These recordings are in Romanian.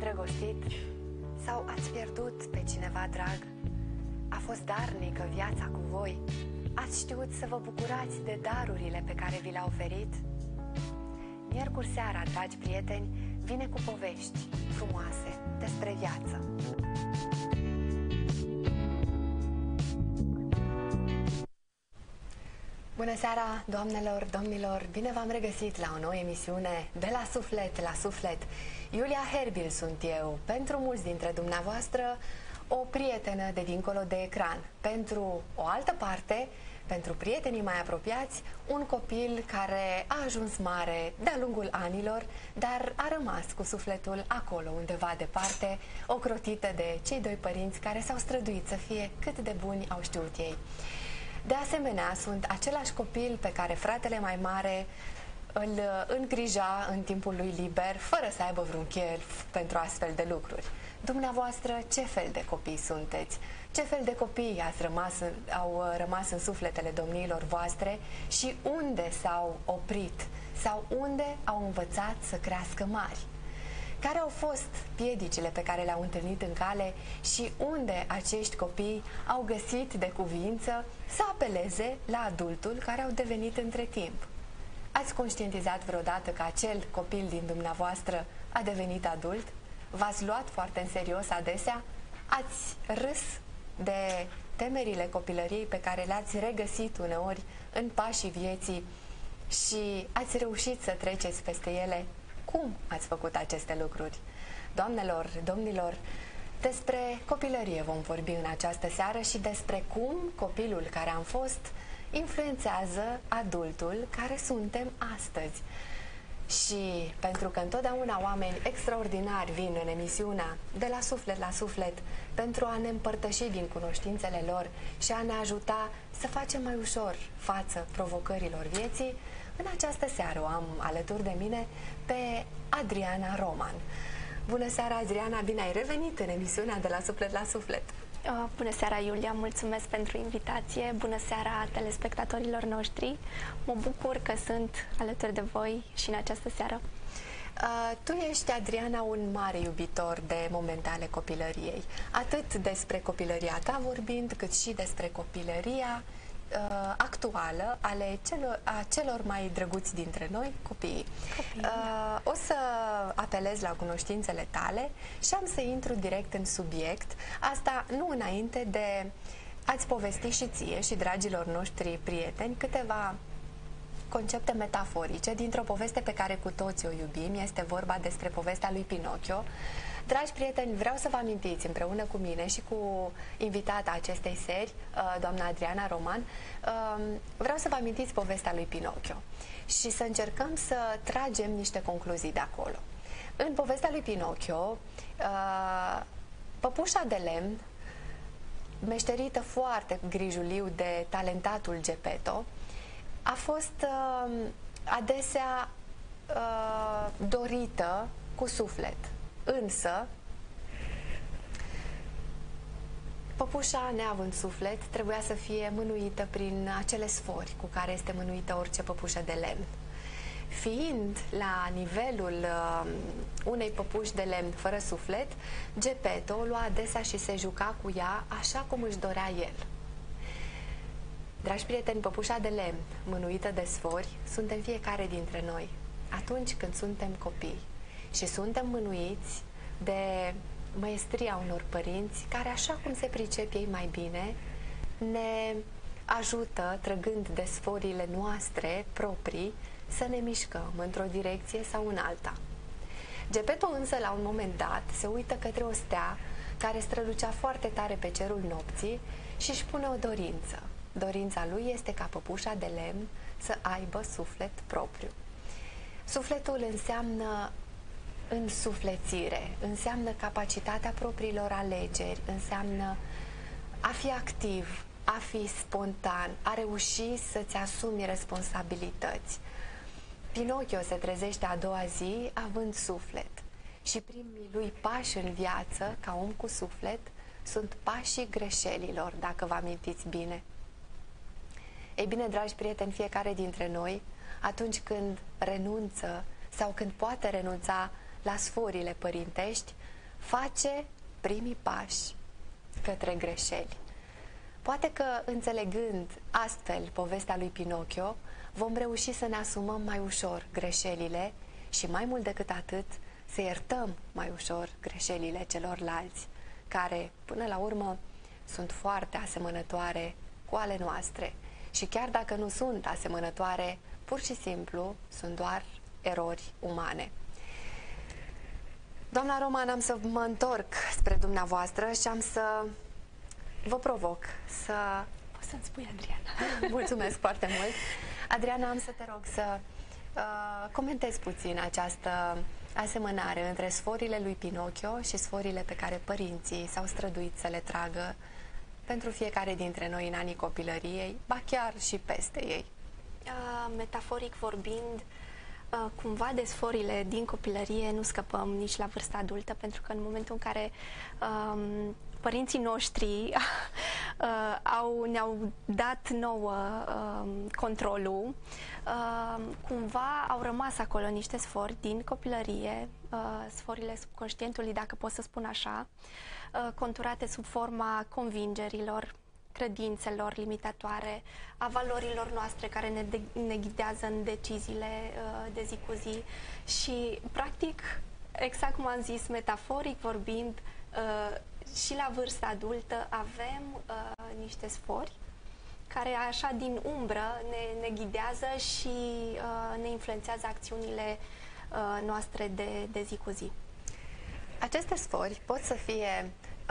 îndrăgostit sau ați pierdut pe cineva drag? A fost darnică viața cu voi? Ați știut să vă bucurați de darurile pe care vi le-a oferit? Miercuri seara, dragi prieteni, vine cu povești frumoase despre viață. Bună seara, doamnelor, domnilor! Bine v-am regăsit la o nouă emisiune de La Suflet la Suflet. Iulia Herbil sunt eu, pentru mulți dintre dumneavoastră o prietenă de dincolo de ecran. Pentru o altă parte, pentru prietenii mai apropiați, un copil care a ajuns mare de-a lungul anilor, dar a rămas cu sufletul acolo, undeva departe, ocrotită de cei doi părinți care s-au străduit să fie cât de buni au știut ei. De asemenea, sunt același copil pe care fratele mai mare îl îngrija în timpul lui liber, fără să aibă vreun chef pentru astfel de lucruri. Dumneavoastră, ce fel de copii sunteți? Ce fel de copii au rămas în sufletele domniilor voastre și unde s-au oprit sau unde au învățat să crească mari? Care au fost piedicile pe care le-au întâlnit în cale și unde acești copii au găsit de cuviință să apeleze la adultul care au devenit între timp? Ați conștientizat vreodată că acel copil din dumneavoastră a devenit adult? V-ați luat foarte în serios adesea? Ați râs de temerile copilăriei pe care le-ați regăsit uneori în pașii vieții și ați reușit să treceți peste ele? Cum ați făcut aceste lucruri? Doamnelor, domnilor, despre copilărie vom vorbi în această seară și despre cum copilul care am fost influențează adultul care suntem astăzi. Și pentru că întotdeauna oameni extraordinari vin în emisiunea de La Suflet la Suflet pentru a ne împărtăși din cunoștințele lor și a ne ajuta să facem mai ușor față provocărilor vieții, în această seară o am alături de mine pe Adriana Roman. Bună seara, Adriana, bine ai revenit în emisiunea de La Suflet la Suflet. Bună seara, Iulia, mulțumesc pentru invitație. Bună seara telespectatorilor noștri. Mă bucur că sunt alături de voi și în această seară. Tu ești, Adriana, un mare iubitor de momente ale copilăriei. Atât despre copilăria ta vorbind, cât și despre copilăria actuală a celor mai drăguți dintre noi, copiii. O să apelez la cunoștințele tale și am să intru direct în subiect. Asta nu înainte de a-ți povesti și ție și dragilor noștri prieteni câteva concepte metaforice dintr-o poveste pe care cu toții o iubim. Este vorba despre povestea lui Pinocchio. Dragi prieteni, vreau să vă amintiți împreună cu mine și cu invitata acestei seri, doamna Adriana Roman, vreau să vă amintiți povestea lui Pinocchio și să încercăm să tragem niște concluzii de acolo. În povestea lui Pinocchio, păpușa de lemn, meșterită foarte grijuliu de talentatul Geppetto, a fost adesea dorită cu suflet. Însă, păpușa, neavând suflet, trebuia să fie mânuită prin acele sfori cu care este mânuită orice păpușă de lemn. Fiind la nivelul unei păpuși de lemn fără suflet, Geppetto o lua adesea și se juca cu ea așa cum își dorea el. Dragi prieteni, păpușa de lemn mânuită de sfori suntem fiecare dintre noi atunci când suntem copii și suntem mânuiți de măiestria unor părinți care, așa cum se pricep ei mai bine, ne ajută, trăgând de sforile noastre proprii, să ne mișcăm într-o direcție sau în alta. Geppetto însă, la un moment dat, se uită către o stea care strălucea foarte tare pe cerul nopții și își pune o dorință. Dorința lui este ca păpușa de lemn să aibă suflet propriu. Sufletul înseamnă însuflețire, înseamnă capacitatea propriilor alegeri, înseamnă a fi activ, a fi spontan, a reuși să-ți asumi responsabilități. Pinocchio se trezește a doua zi având suflet și primii lui pași în viață, ca om cu suflet, sunt pașii greșelilor, dacă vă amintiți bine. Ei bine, dragi prieteni, fiecare dintre noi, atunci când renunță sau când poate renunța la sforile părintești, face primii pași către greșeli. Poate că, înțelegând astfel povestea lui Pinocchio, vom reuși să ne asumăm mai ușor greșelile și, mai mult decât atât, să iertăm mai ușor greșelile celorlalți, care, până la urmă, sunt foarte asemănătoare cu ale noastre. Și chiar dacă nu sunt asemănătoare, pur și simplu sunt doar erori umane. Doamna Roman, am să mă întorc spre dumneavoastră și am să vă provoc să... Poți să-mi spui, Adriana? Mulțumesc foarte mult. Adriana, am să te rog să comentezi puțin această asemănare între sforile lui Pinocchio și sforile pe care părinții s-au străduit să le tragă pentru fiecare dintre noi în anii copilăriei, ba chiar și peste ei. Metaforic vorbind, cumva de sforile din copilărie nu scăpăm nici la vârsta adultă, pentru că în momentul în care părinții noștri ne-au dat nouă controlul, cumva au rămas acolo niște sfori din copilărie, sforile subconștientului, dacă pot să spun așa, conturate sub forma convingerilor, credințelor limitatoare, a valorilor noastre care ne ghidează în deciziile de zi cu zi și, practic, exact cum am zis, metaforic vorbind, și la vârsta adultă avem niște sfori care așa din umbră ne ghidează și ne influențează acțiunile noastre de zi cu zi. Aceste sfori pot să fie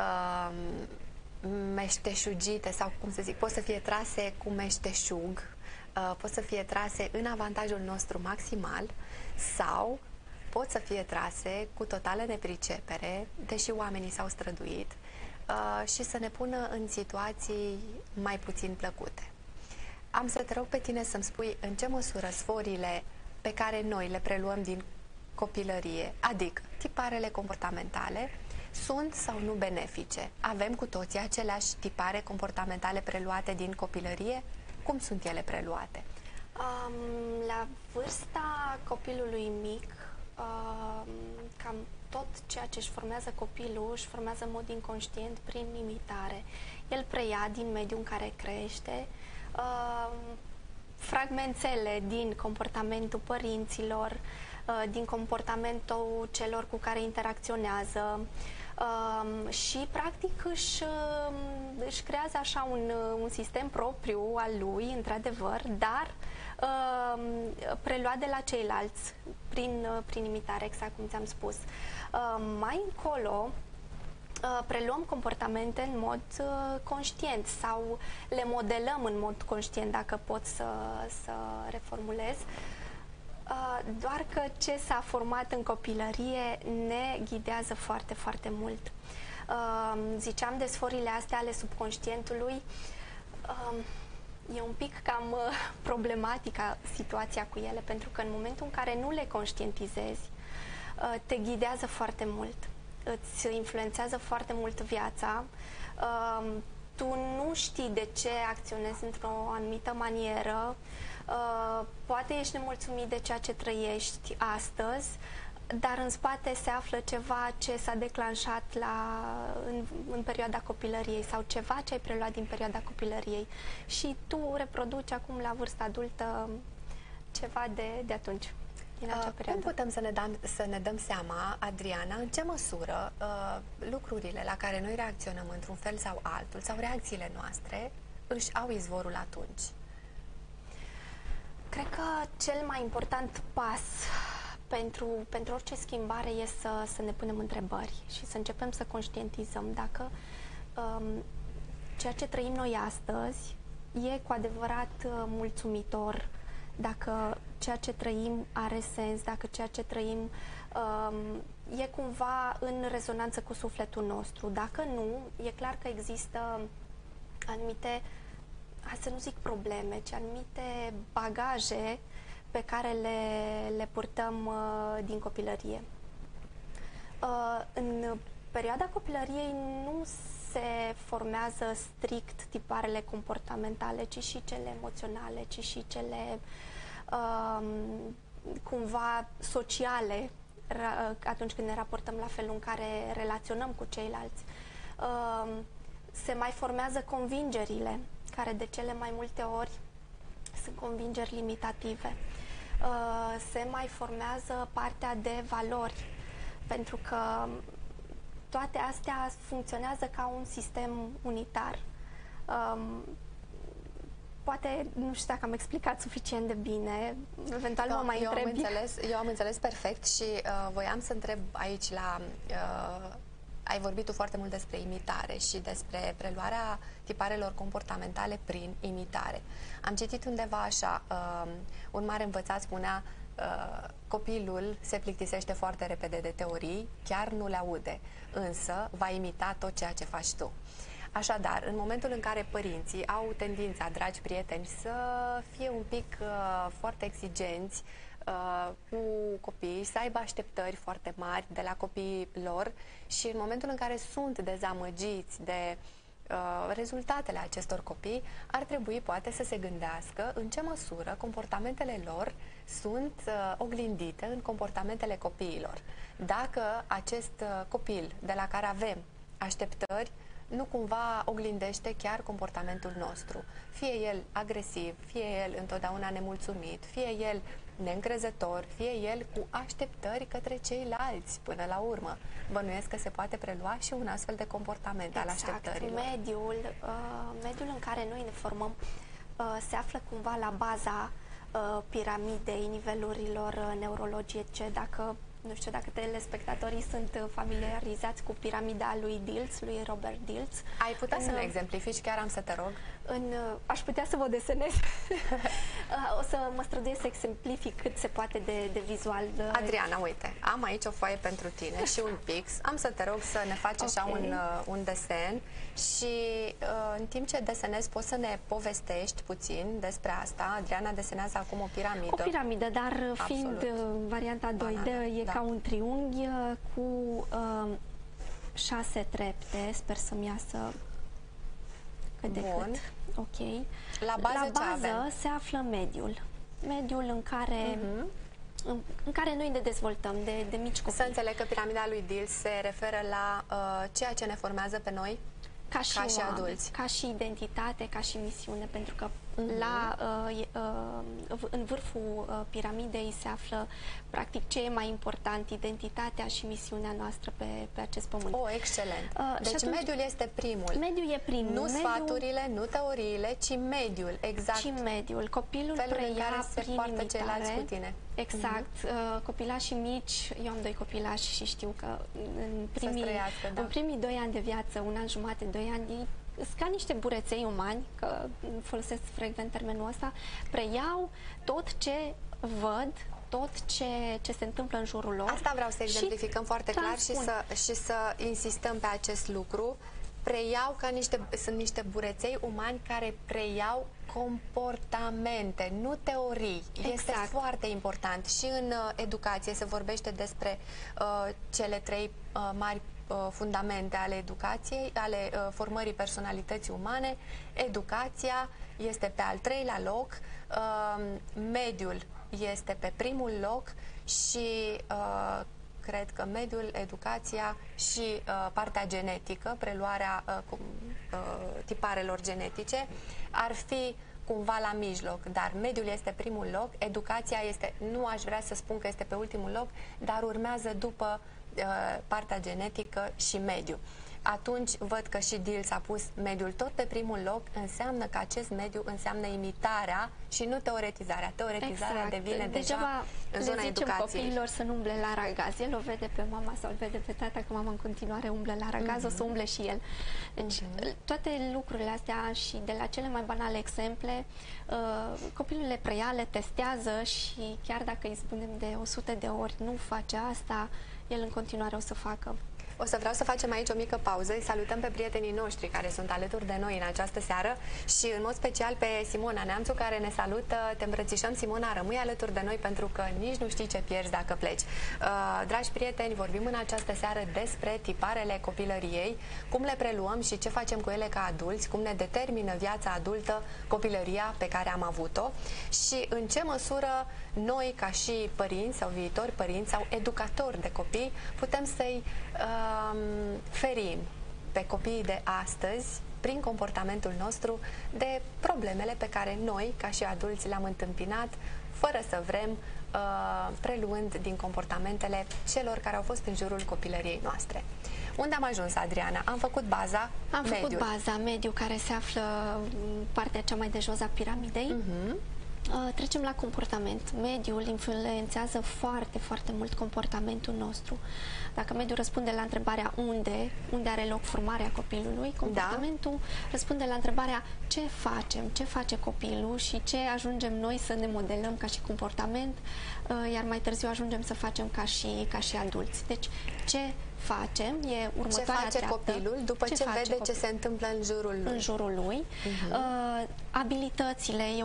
meșteșugite sau, cum să zic, pot să fie trase cu meșteșug, pot să fie trase în avantajul nostru maximal sau pot să fie trase cu totală nepricepere, deși oamenii s-au străduit, și să ne pună în situații mai puțin plăcute. Am să te rog pe tine să-mi spui în ce măsură sforile pe care noi le preluăm din copilărie, adică tiparele comportamentale, sunt sau nu benefice. Avem cu toții aceleași tipare comportamentale preluate din copilărie? Cum sunt ele preluate? La vârsta copilului mic, cam tot ceea ce își formează copilul își formează în mod inconștient prin imitare. El preia din mediul în care crește fragmentele din comportamentul părinților, din comportamentul celor cu care interacționează și practic își creează așa un sistem propriu al lui, într-adevăr, dar preluat de la ceilalți prin imitare, exact cum ți-am spus. Mai încolo preluăm comportamente în mod conștient sau le modelăm în mod conștient, dacă pot să reformulez. Doar că ce s-a format în copilărie ne ghidează foarte, foarte mult. Ziceam de sforile astea ale subconștientului. E un pic cam problematică situația cu ele, pentru că în momentul în care nu le conștientizezi, te ghidează foarte mult, îți influențează foarte mult viața, tu nu știi de ce acționezi într-o anumită manieră, poate ești nemulțumit de ceea ce trăiești astăzi, dar în spate se află ceva ce s-a declanșat în perioada copilăriei sau ceva ce ai preluat din perioada copilăriei și tu reproduci acum la vârsta adultă ceva de atunci, din acea perioadă. Cum putem să ne dăm seama, Adriana, în ce măsură lucrurile la care noi reacționăm într-un fel sau altul sau reacțiile noastre își au izvorul atunci? Cred că cel mai important pas pentru orice schimbare e să ne punem întrebări și să începem să conștientizăm dacă ceea ce trăim noi astăzi e cu adevărat mulțumitor, dacă ceea ce trăim are sens, dacă ceea ce trăim e cumva în rezonanță cu sufletul nostru. Dacă nu, e clar că există anumite, hai să nu zic probleme, ci anumite bagaje pe care le purtăm din copilărie. În perioada copilăriei nu se formează strict tiparele comportamentale, ci și cele emoționale, ci și cele cumva sociale atunci când ne raportăm la felul în care relaționăm cu ceilalți. Se mai formează convingerile, care de cele mai multe ori sunt convingeri limitative. Se mai formează partea de valori, pentru că toate astea funcționează ca un sistem unitar. Poate, nu știu dacă am explicat suficient de bine, eventual mă mai întrebi. Eu am înțeles perfect și voiam să întreb aici ai vorbit tu foarte mult despre imitare și despre preluarea tiparelor comportamentale prin imitare. Am citit undeva așa, un mare învățat spunea, copilul se plictisește foarte repede de teorii, chiar nu le aude, însă va imita tot ceea ce faci tu. Așadar, în momentul în care părinții au tendința, dragi prieteni, să fie un pic foarte exigenți cu copiii, să aibă așteptări foarte mari de la copiii lor și în momentul în care sunt dezamăgiți de rezultatele acestor copii, ar trebui poate să se gândească în ce măsură comportamentele lor sunt oglindite în comportamentele copiilor. Dacă acest copil de la care avem așteptări nu cumva oglindește chiar comportamentul nostru. Fie el agresiv, fie el întotdeauna nemulțumit, fie el neîncrezător, fie el cu așteptări către ceilalți până la urmă. Bănuiesc că se poate prelua și un astfel de comportament al așteptărilor. Mediul în care noi ne formăm se află cumva la baza piramidei nivelurilor neurologice. Dacă nu știu dacă telespectatorii sunt familiarizați cu piramida lui Dilts, lui Robert Dilts. Ai putea să ne exemplifici? Chiar am să te rog. Aș putea să vă desenez. O să mă străduiesc să exemplific cât se poate de vizual. Adriana, uite, am aici o foaie pentru tine și un pix. Am să te rog să ne faci așa un desen și în timp ce desenezi poți să ne povestești puțin despre asta. Adriana desenează acum o piramidă. O piramidă, dar fiind varianta 2D, e ca un triunghi cu 6 trepte. Sper să-mi iasă cât de cât. Ok. La bază se află mediul. Mediul în care în care noi ne dezvoltăm de mici copii. Să înțeleg că piramida lui Dilts se referă la ceea ce ne formează pe noi ca și adulți. Ca și identitate, ca și misiune, pentru că în vârful piramidei se află practic ce e mai important, identitatea și misiunea noastră pe acest pământ. Excelent! Deci atunci, mediul este primul. Mediul e primul. Nu sfaturile, nu teoriile, ci mediul, exact. Ci mediul. Copilul preia prin imitare. Ceilalți cu tine. Exact. Copilașii mici, eu am 2 copilași și știu că în primii 2 ani de viață, 1 an jumate, 2 ani, sunt ca niște bureței umani, că folosesc frecvent termenul ăsta, preiau tot ce văd, tot ce se întâmplă în jurul lor. Asta vreau să exemplificăm foarte clar și să insistăm pe acest lucru. Preiau sunt niște bureței umani care preiau comportamente, nu teorii. Exact. Este foarte important. Și în educație se vorbește despre cele 3 mari fundamente ale educației, ale formării personalității umane. Educația este pe al 3-lea loc, mediul este pe primul loc și cred că mediul, educația și partea genetică, preluarea tiparelor genetice, ar fi cumva la mijloc, dar mediul este primul loc, educația este, nu aș vrea să spun că este pe ultimul loc, dar urmează după partea genetică și mediu. Atunci văd că și Dilts a pus mediul tot pe primul loc, înseamnă că acest mediu înseamnă imitarea și nu teoretizarea. Teoretizarea devine deja în zona educației. Copiilor să nu umble la ragaz. El o vede pe mama sau îl vede pe tata că mama în continuare umblă la ragaz, o să umble și el. Deci toate lucrurile astea și de la cele mai banale exemple, copilul le preia, le testează și chiar dacă îi spunem de 100 de ori nu face asta, el în continuare o să facă. O să vreau să facem aici o mică pauză. Îi salutăm pe prietenii noștri care sunt alături de noi în această seară și în mod special pe Simona Neamțu care ne salută. Te îmbrățișăm, Simona, rămâi alături de noi pentru că nici nu știi ce pierzi dacă pleci. Dragi prieteni, vorbim în această seară despre tiparele copilăriei, cum le preluăm și ce facem cu ele ca adulți, cum ne determină viața adultă copilăria pe care am avut-o și în ce măsură noi, ca și părinți sau viitori părinți sau educatori de copii, putem să-i ferim pe copiii de astăzi, prin comportamentul nostru, de problemele pe care noi, ca și adulți, le-am întâmpinat, fără să vrem, preluând din comportamentele celor care au fost în jurul copilăriei noastre. Unde am ajuns, Adriana? Am făcut baza, făcut baza, mediul care se află în partea cea mai de jos a piramidei. Trecem la comportament. Mediul influențează foarte, foarte mult comportamentul nostru. Dacă mediul răspunde la întrebarea unde are loc formarea copilului, comportamentul răspunde la întrebarea ce facem, ce face copilul și ce ajungem noi să ne modelăm ca și comportament, iar mai târziu ajungem să facem ca și adulți. Deci, ce facem e următoarea treaptă. Ce face copilul după ce vede ce se întâmplă în jurul lui? În jurul lui. Abilitățile e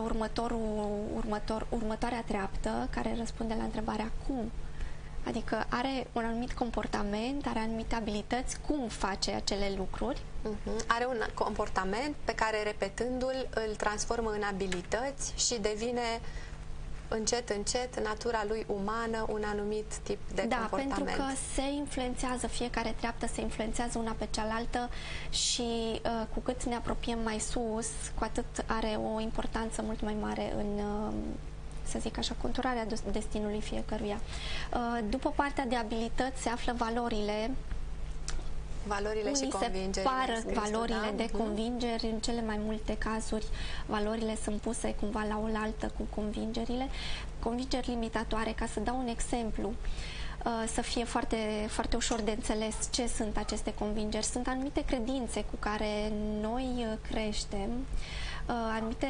următoarea treaptă care răspunde la întrebarea cum. Adică are un anumit comportament, are anumite abilități, cum face acele lucruri. Are un comportament pe care, repetându-l, îl transformă în abilități și devine încet, încet, natura lui umană, un anumit tip de comportament. Da, pentru că se influențează, fiecare treaptă se influențează una pe cealaltă și cu cât ne apropiem mai sus, cu atât are o importanță mult mai mare în, să zic așa, conturarea destinului fiecăruia. După partea de abilități se află valorile. Valorile și convingerile. Valorile de convingeri, în cele mai multe cazuri valorile sunt puse cumva la oaltă cu convingerile. Convingeri limitatoare, ca să dau un exemplu, să fie foarte, foarte ușor de înțeles ce sunt aceste convingeri. Sunt anumite credințe cu care noi creștem, anumite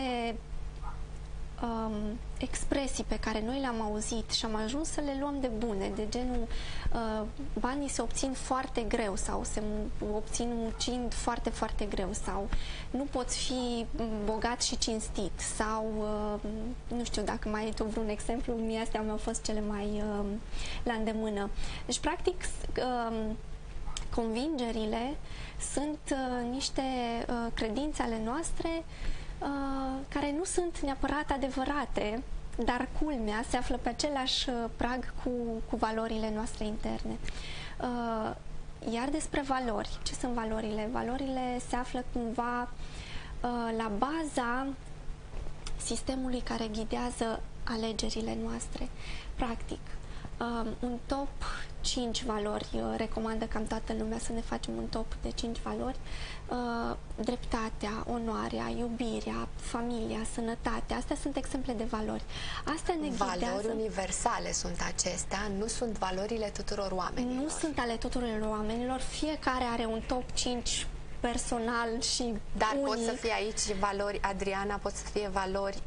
expresii pe care noi le-am auzit și am ajuns să le luăm de bune, de genul banii se obțin foarte greu sau se obțin muncind foarte, foarte greu sau nu poți fi bogat și cinstit sau nu știu dacă mai ai tu vreun exemplu, mie astea mi-au fost cele mai la îndemână. Deci practic convingerile sunt niște credințe ale noastre care nu sunt neapărat adevărate, dar culmea se află pe același prag cu valorile noastre interne. Iar despre valori, ce sunt valorile? Valorile se află cumva la baza sistemului care ghidează alegerile noastre. Practic, un top 5 valori, recomandă cam toată lumea să ne facem un top de 5 valori: dreptatea, onoarea, iubirea, familia, sănătatea. Astea sunt exemple de valori. Astea ne ghidează. Valori universale sunt acestea, nu sunt valorile tuturor oamenilor. Nu sunt ale tuturor oamenilor, fiecare are un top 5 personal și dar unic. Pot să fie aici valori, Adriana, pot să fie valori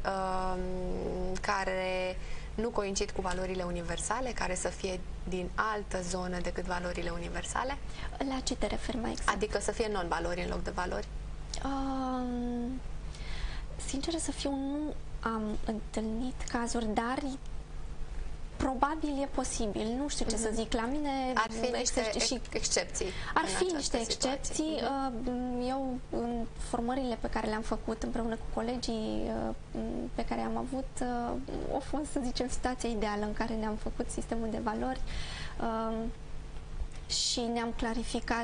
care nu coincid cu valorile universale, care să fie din altă zonă decât valorile universale? La ce te referi mai exact? Adică să fie non-valori în loc de valori? Sincer să fiu, nu am întâlnit cazuri, dar probabil e posibil, nu știu ce să zic. La mine ar fi niște excepții. Ar fi niște excepții. Eu, în formările pe care le-am făcut împreună cu colegii pe care am avut, a fost, să zicem, situația ideală în care ne-am făcut sistemul de valori și ne-am clarificat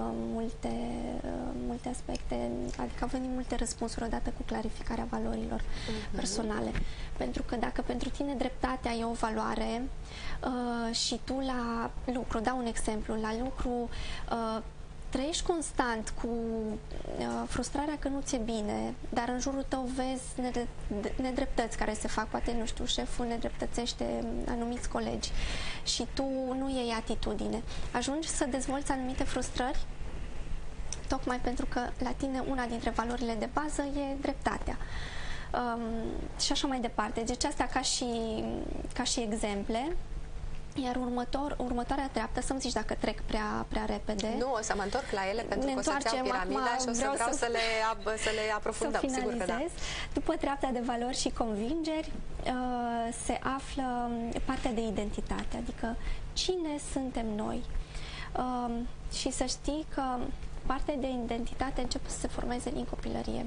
multe aspecte, adică au venit multe răspunsuri odată cu clarificarea valorilor personale. Pentru că dacă pentru tine dreptatea e o valoare și tu la lucru, dau un exemplu, la lucru trăiești constant cu frustrarea că nu ți-e bine, dar în jurul tău vezi nedreptăți care se fac, poate, nu știu, șeful nedreptățește anumiți colegi și tu nu iei atitudine. Ajungi să dezvolți anumite frustrări tocmai pentru că la tine una dintre valorile de bază e dreptatea. Și așa mai departe. Deci astea ca și exemple. Iar următoarea treaptă, să-mi zici dacă trec prea repede. Nu, o să mă întorc la ele pentru că o să-ți iau piramida și o să vreau să le aprofundăm, sigur că da. După treapta de valori și convingeri se află partea de identitate, adică cine suntem noi. Și să știi că partea de identitate începe să se formeze din copilărie.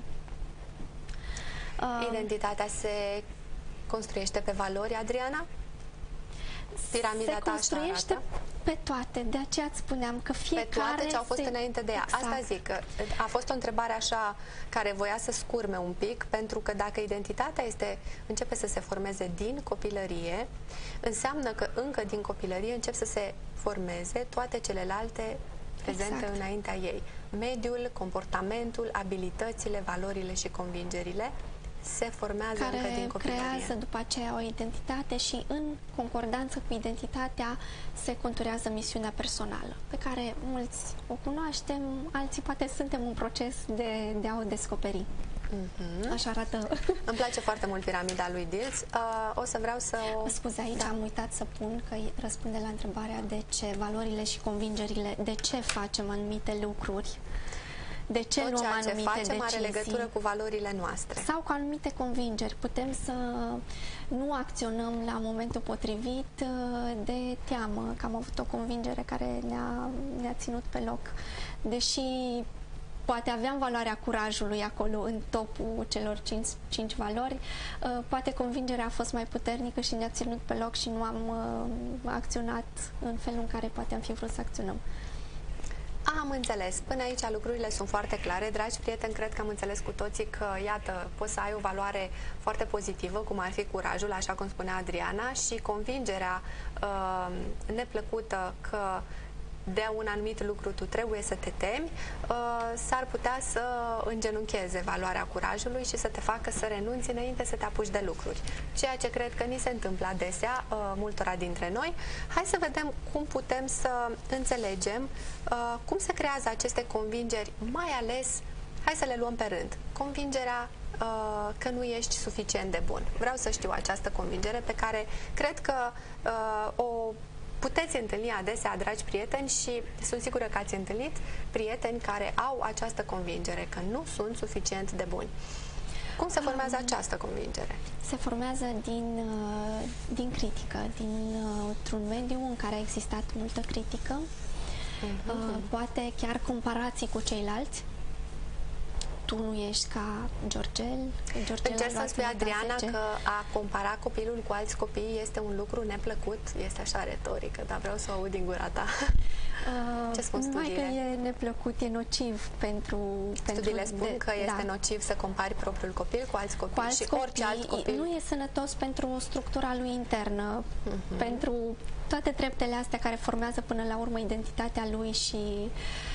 Identitatea se construiește pe valori, Adriana? Piramida se construiește pe toate, de aceea îți spuneam că fiecare... Pe toate ce au fost înainte de ea. Exact. Asta zic, că a fost o întrebare așa care voia să scurme un pic, pentru că dacă identitatea începe să se formeze din copilărie, înseamnă că încă din copilărie încep să se formeze toate celelalte prezente înaintea ei. Mediul, comportamentul, abilitățile, valorile și convingerile se formează încă din copilărie. Care creează după aceea o identitate și în concordanță cu identitatea se conturează misiunea personală, pe care mulți o cunoaștem, alții poate suntem în proces de a o descoperi. Așa arată. Îmi place foarte mult piramida lui Diels. O să vreau să o... Scuze, aici am uitat să pun că răspunde la întrebarea de ce valorile și convingerile, de ce facem anumite lucruri. De ce tot luăm ceea ce anumite facem decizii, are legătură cu valorile noastre. sau cu anumite convingeri. Putem să nu acționăm la momentul potrivit de teamă, că am avut o convingere care ne-a ținut pe loc. Deși poate aveam valoarea curajului acolo în topul celor 5 valori, poate convingerea a fost mai puternică și ne-a ținut pe loc și nu am acționat în felul în care poate am fi vrut să acționăm. Am înțeles. Până aici lucrurile sunt foarte clare. Dragi prieteni, cred că am înțeles cu toții că, iată, poți să ai o valoare foarte pozitivă, cum ar fi curajul, așa cum spunea Adriana, și convingerea neplăcută că de un anumit lucru tu trebuie să te temi, s-ar putea să îngenuncheze valoarea curajului și să te facă să renunți înainte să te apuci de lucruri. Ceea ce cred că ni se întâmplă adesea multora dintre noi. Hai să vedem cum putem să înțelegem cum se creează aceste convingeri, mai ales, hai să le luăm pe rând. Convingerea că nu ești suficient de bun. Vreau să știu această convingere pe care cred că o puteți întâlni adesea, dragi prieteni, și sunt sigură că ați întâlnit prieteni care au această convingere că nu sunt suficient de buni. Cum se formează această convingere? Se formează din critică, dintr-un mediu în care a existat multă critică, poate chiar comparații cu ceilalți. Tu nu ești ca Georgel. Încerc să spui, Adriana, că a compara copilul cu alți copii este un lucru neplăcut? Este așa retorică, dar vreau să o aud din gura ta. Ce spun studiile? Numai că e neplăcut, e nociv pentru... Studiile spun că este nociv să compari propriul copil cu alți copii și orice alt copil. Nu e sănătos pentru structura lui internă, pentru toate treptele astea care formează până la urmă identitatea lui și...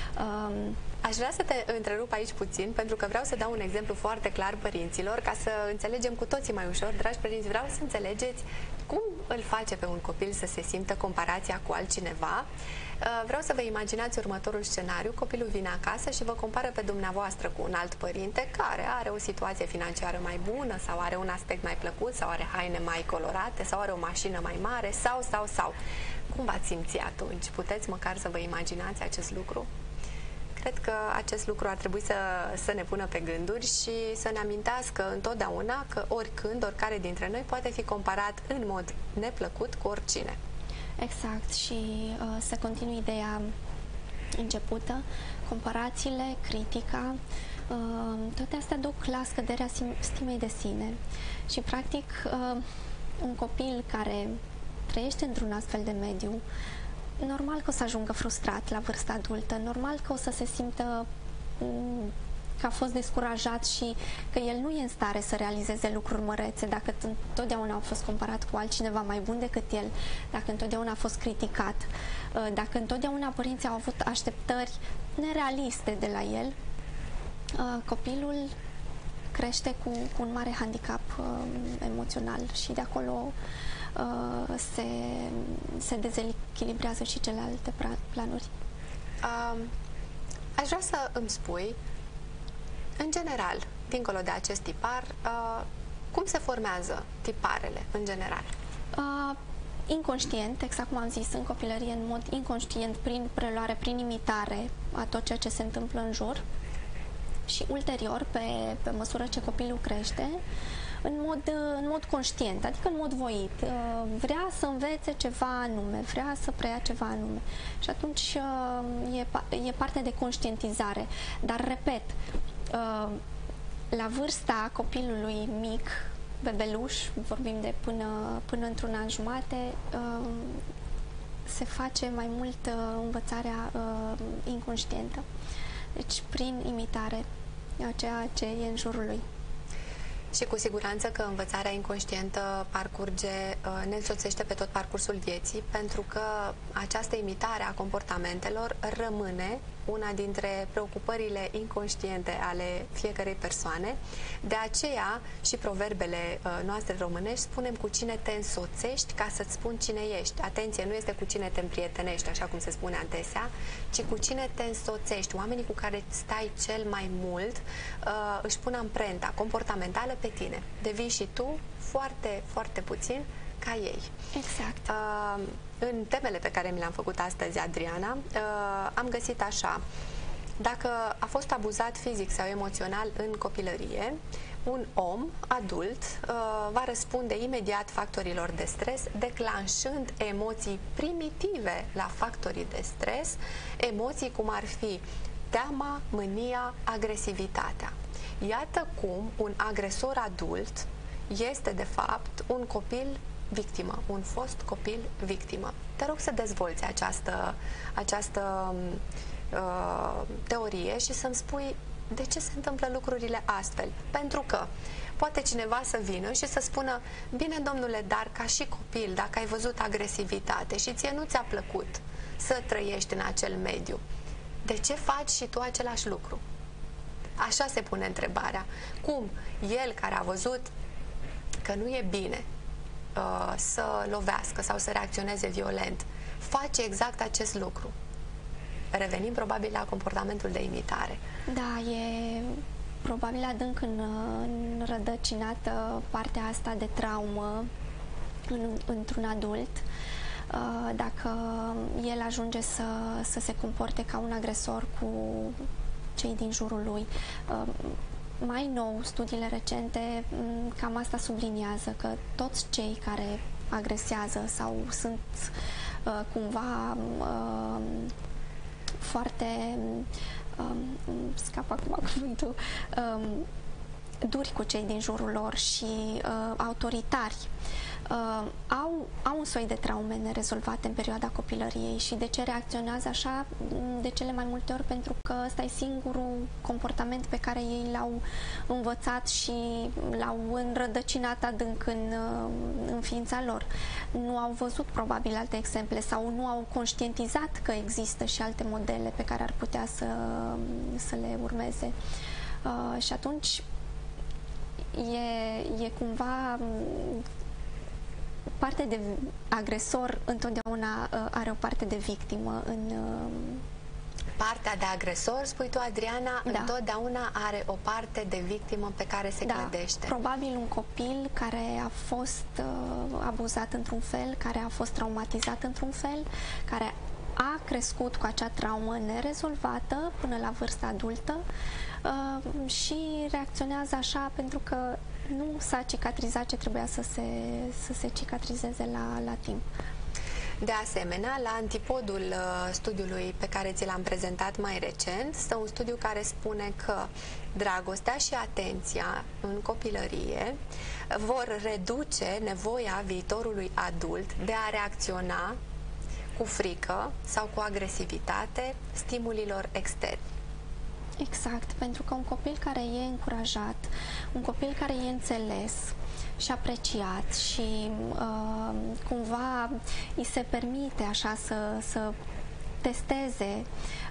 Aș vrea să te întrerup aici puțin, pentru că vreau să dau un exemplu foarte clar părinților, ca să înțelegem cu toții mai ușor. Dragi părinți, vreau să înțelegeți cum îl face pe un copil să se simtă comparația cu altcineva. Vreau să vă imaginați următorul scenariu. Copilul vine acasă și vă compară pe dumneavoastră cu un alt părinte care are o situație financiară mai bună sau are un aspect mai plăcut sau are haine mai colorate sau are o mașină mai mare sau. Cum v-ați simți atunci? Puteți măcar să vă imaginați acest lucru? Cred că acest lucru ar trebui să ne pună pe gânduri și să ne amintească întotdeauna că oricând, oricare dintre noi poate fi comparat în mod neplăcut cu oricine. Exact, și să continui ideea începută, comparațiile, critica, toate astea duc la scăderea stimei de sine. Și practic un copil care trăiește într-un astfel de mediu, normal că o să ajungă frustrat la vârsta adultă, normal că o să se simtă că a fost descurajat și că el nu e în stare să realizeze lucruri mărețe dacă întotdeauna a fost comparat cu altcineva mai bun decât el, dacă întotdeauna a fost criticat, dacă întotdeauna părinții au avut așteptări nerealiste de la el, copilul crește cu un mare handicap emoțional și de acolo se dezechilibrează și celelalte planuri. Aș vrea să îmi spui, în general, dincolo de acest tipar, cum se formează tiparele, în general? inconștient, exact cum am zis, în copilărie, în mod inconștient, prin preluare, prin imitare a tot ceea ce se întâmplă în jur, și ulterior, pe măsură ce copilul crește, în mod conștient, adică în mod voit. Vrea să învețe ceva anume, vrea să preia ceva anume. Și atunci e parte de conștientizare. Dar, repet, la vârsta copilului mic, bebeluș, vorbim de până într-un an jumate, se face mai mult învățarea inconștientă. Deci, prin imitare a ceea ce e în jurul lui. Și cu siguranță că învățarea inconștientă ne însoțește pe tot parcursul vieții, pentru că această imitare a comportamentelor rămâne una dintre preocupările inconștiente ale fiecărei persoane. De aceea și proverbele noastre românești spunem: cu cine te însoțești ca să-ți spun cine ești. Atenție, nu este cu cine te împrietenești, așa cum se spune adesea, ci cu cine te însoțești. Oamenii cu care stai cel mai mult își pun amprenta comportamentală pe tine. Devii și tu foarte, foarte puțin ca ei. Exact. În temele pe care mi le-am făcut astăzi, Adriana, am găsit așa: dacă a fost abuzat fizic sau emoțional în copilărie, un om adult va răspunde imediat factorilor de stres, declanșând emoții primitive la factorii de stres, emoții cum ar fi teama, mânia, agresivitatea. Iată cum un agresor adult este, de fapt, un copil victimă, un fost copil victimă. Te rog să dezvolți această teorie și să-mi spui de ce se întâmplă lucrurile astfel. Pentru că poate cineva să vină și să spună: bine, domnule, dar ca și copil, dacă ai văzut agresivitate și ție nu ți-a plăcut să trăiești în acel mediu, de ce faci și tu același lucru? Așa se pune întrebarea. Cum el, care a văzut că nu e bine să lovească sau să reacționeze violent, face exact acest lucru? Revenim probabil la comportamentul de imitare. Da, e probabil adânc înrădăcinată partea asta de traumă într-un adult. Dacă el ajunge să se comporte ca un agresor cu cei din jurul lui. Mai nou, studiile recente cam asta subliniază, că toți cei care agresează sau sunt cumva foarte scap acum cuvântul, duri cu cei din jurul lor și autoritari, au un soi de traume nerezolvate în perioada copilăriei. Și de ce reacționează așa? De cele mai multe ori pentru că ăsta e singurul comportament pe care ei l-au învățat și l-au înrădăcinat adânc în ființa lor. Nu au văzut probabil alte exemple sau nu au conștientizat că există și alte modele pe care ar putea să le urmeze. Și atunci e cumva parte de agresor întotdeauna are o parte de victimă în partea de agresor, spui tu, Adriana, da, întotdeauna are o parte de victimă pe care se clădește. Probabil un copil care a fost abuzat într-un fel, care a fost traumatizat într-un fel, care a crescut cu acea traumă nerezolvată până la vârsta adultă și reacționează așa pentru că nu s-a cicatrizat ce trebuia să se cicatrizeze la timp. De asemenea, la antipodul studiului pe care ți l-am prezentat mai recent, stă un studiu care spune că dragostea și atenția în copilărie vor reduce nevoia viitorului adult de a reacționa cu frică sau cu agresivitate stimulilor externi. Exact, pentru că un copil care e încurajat, un copil care e înțeles și apreciat și cumva îi se permite așa să testeze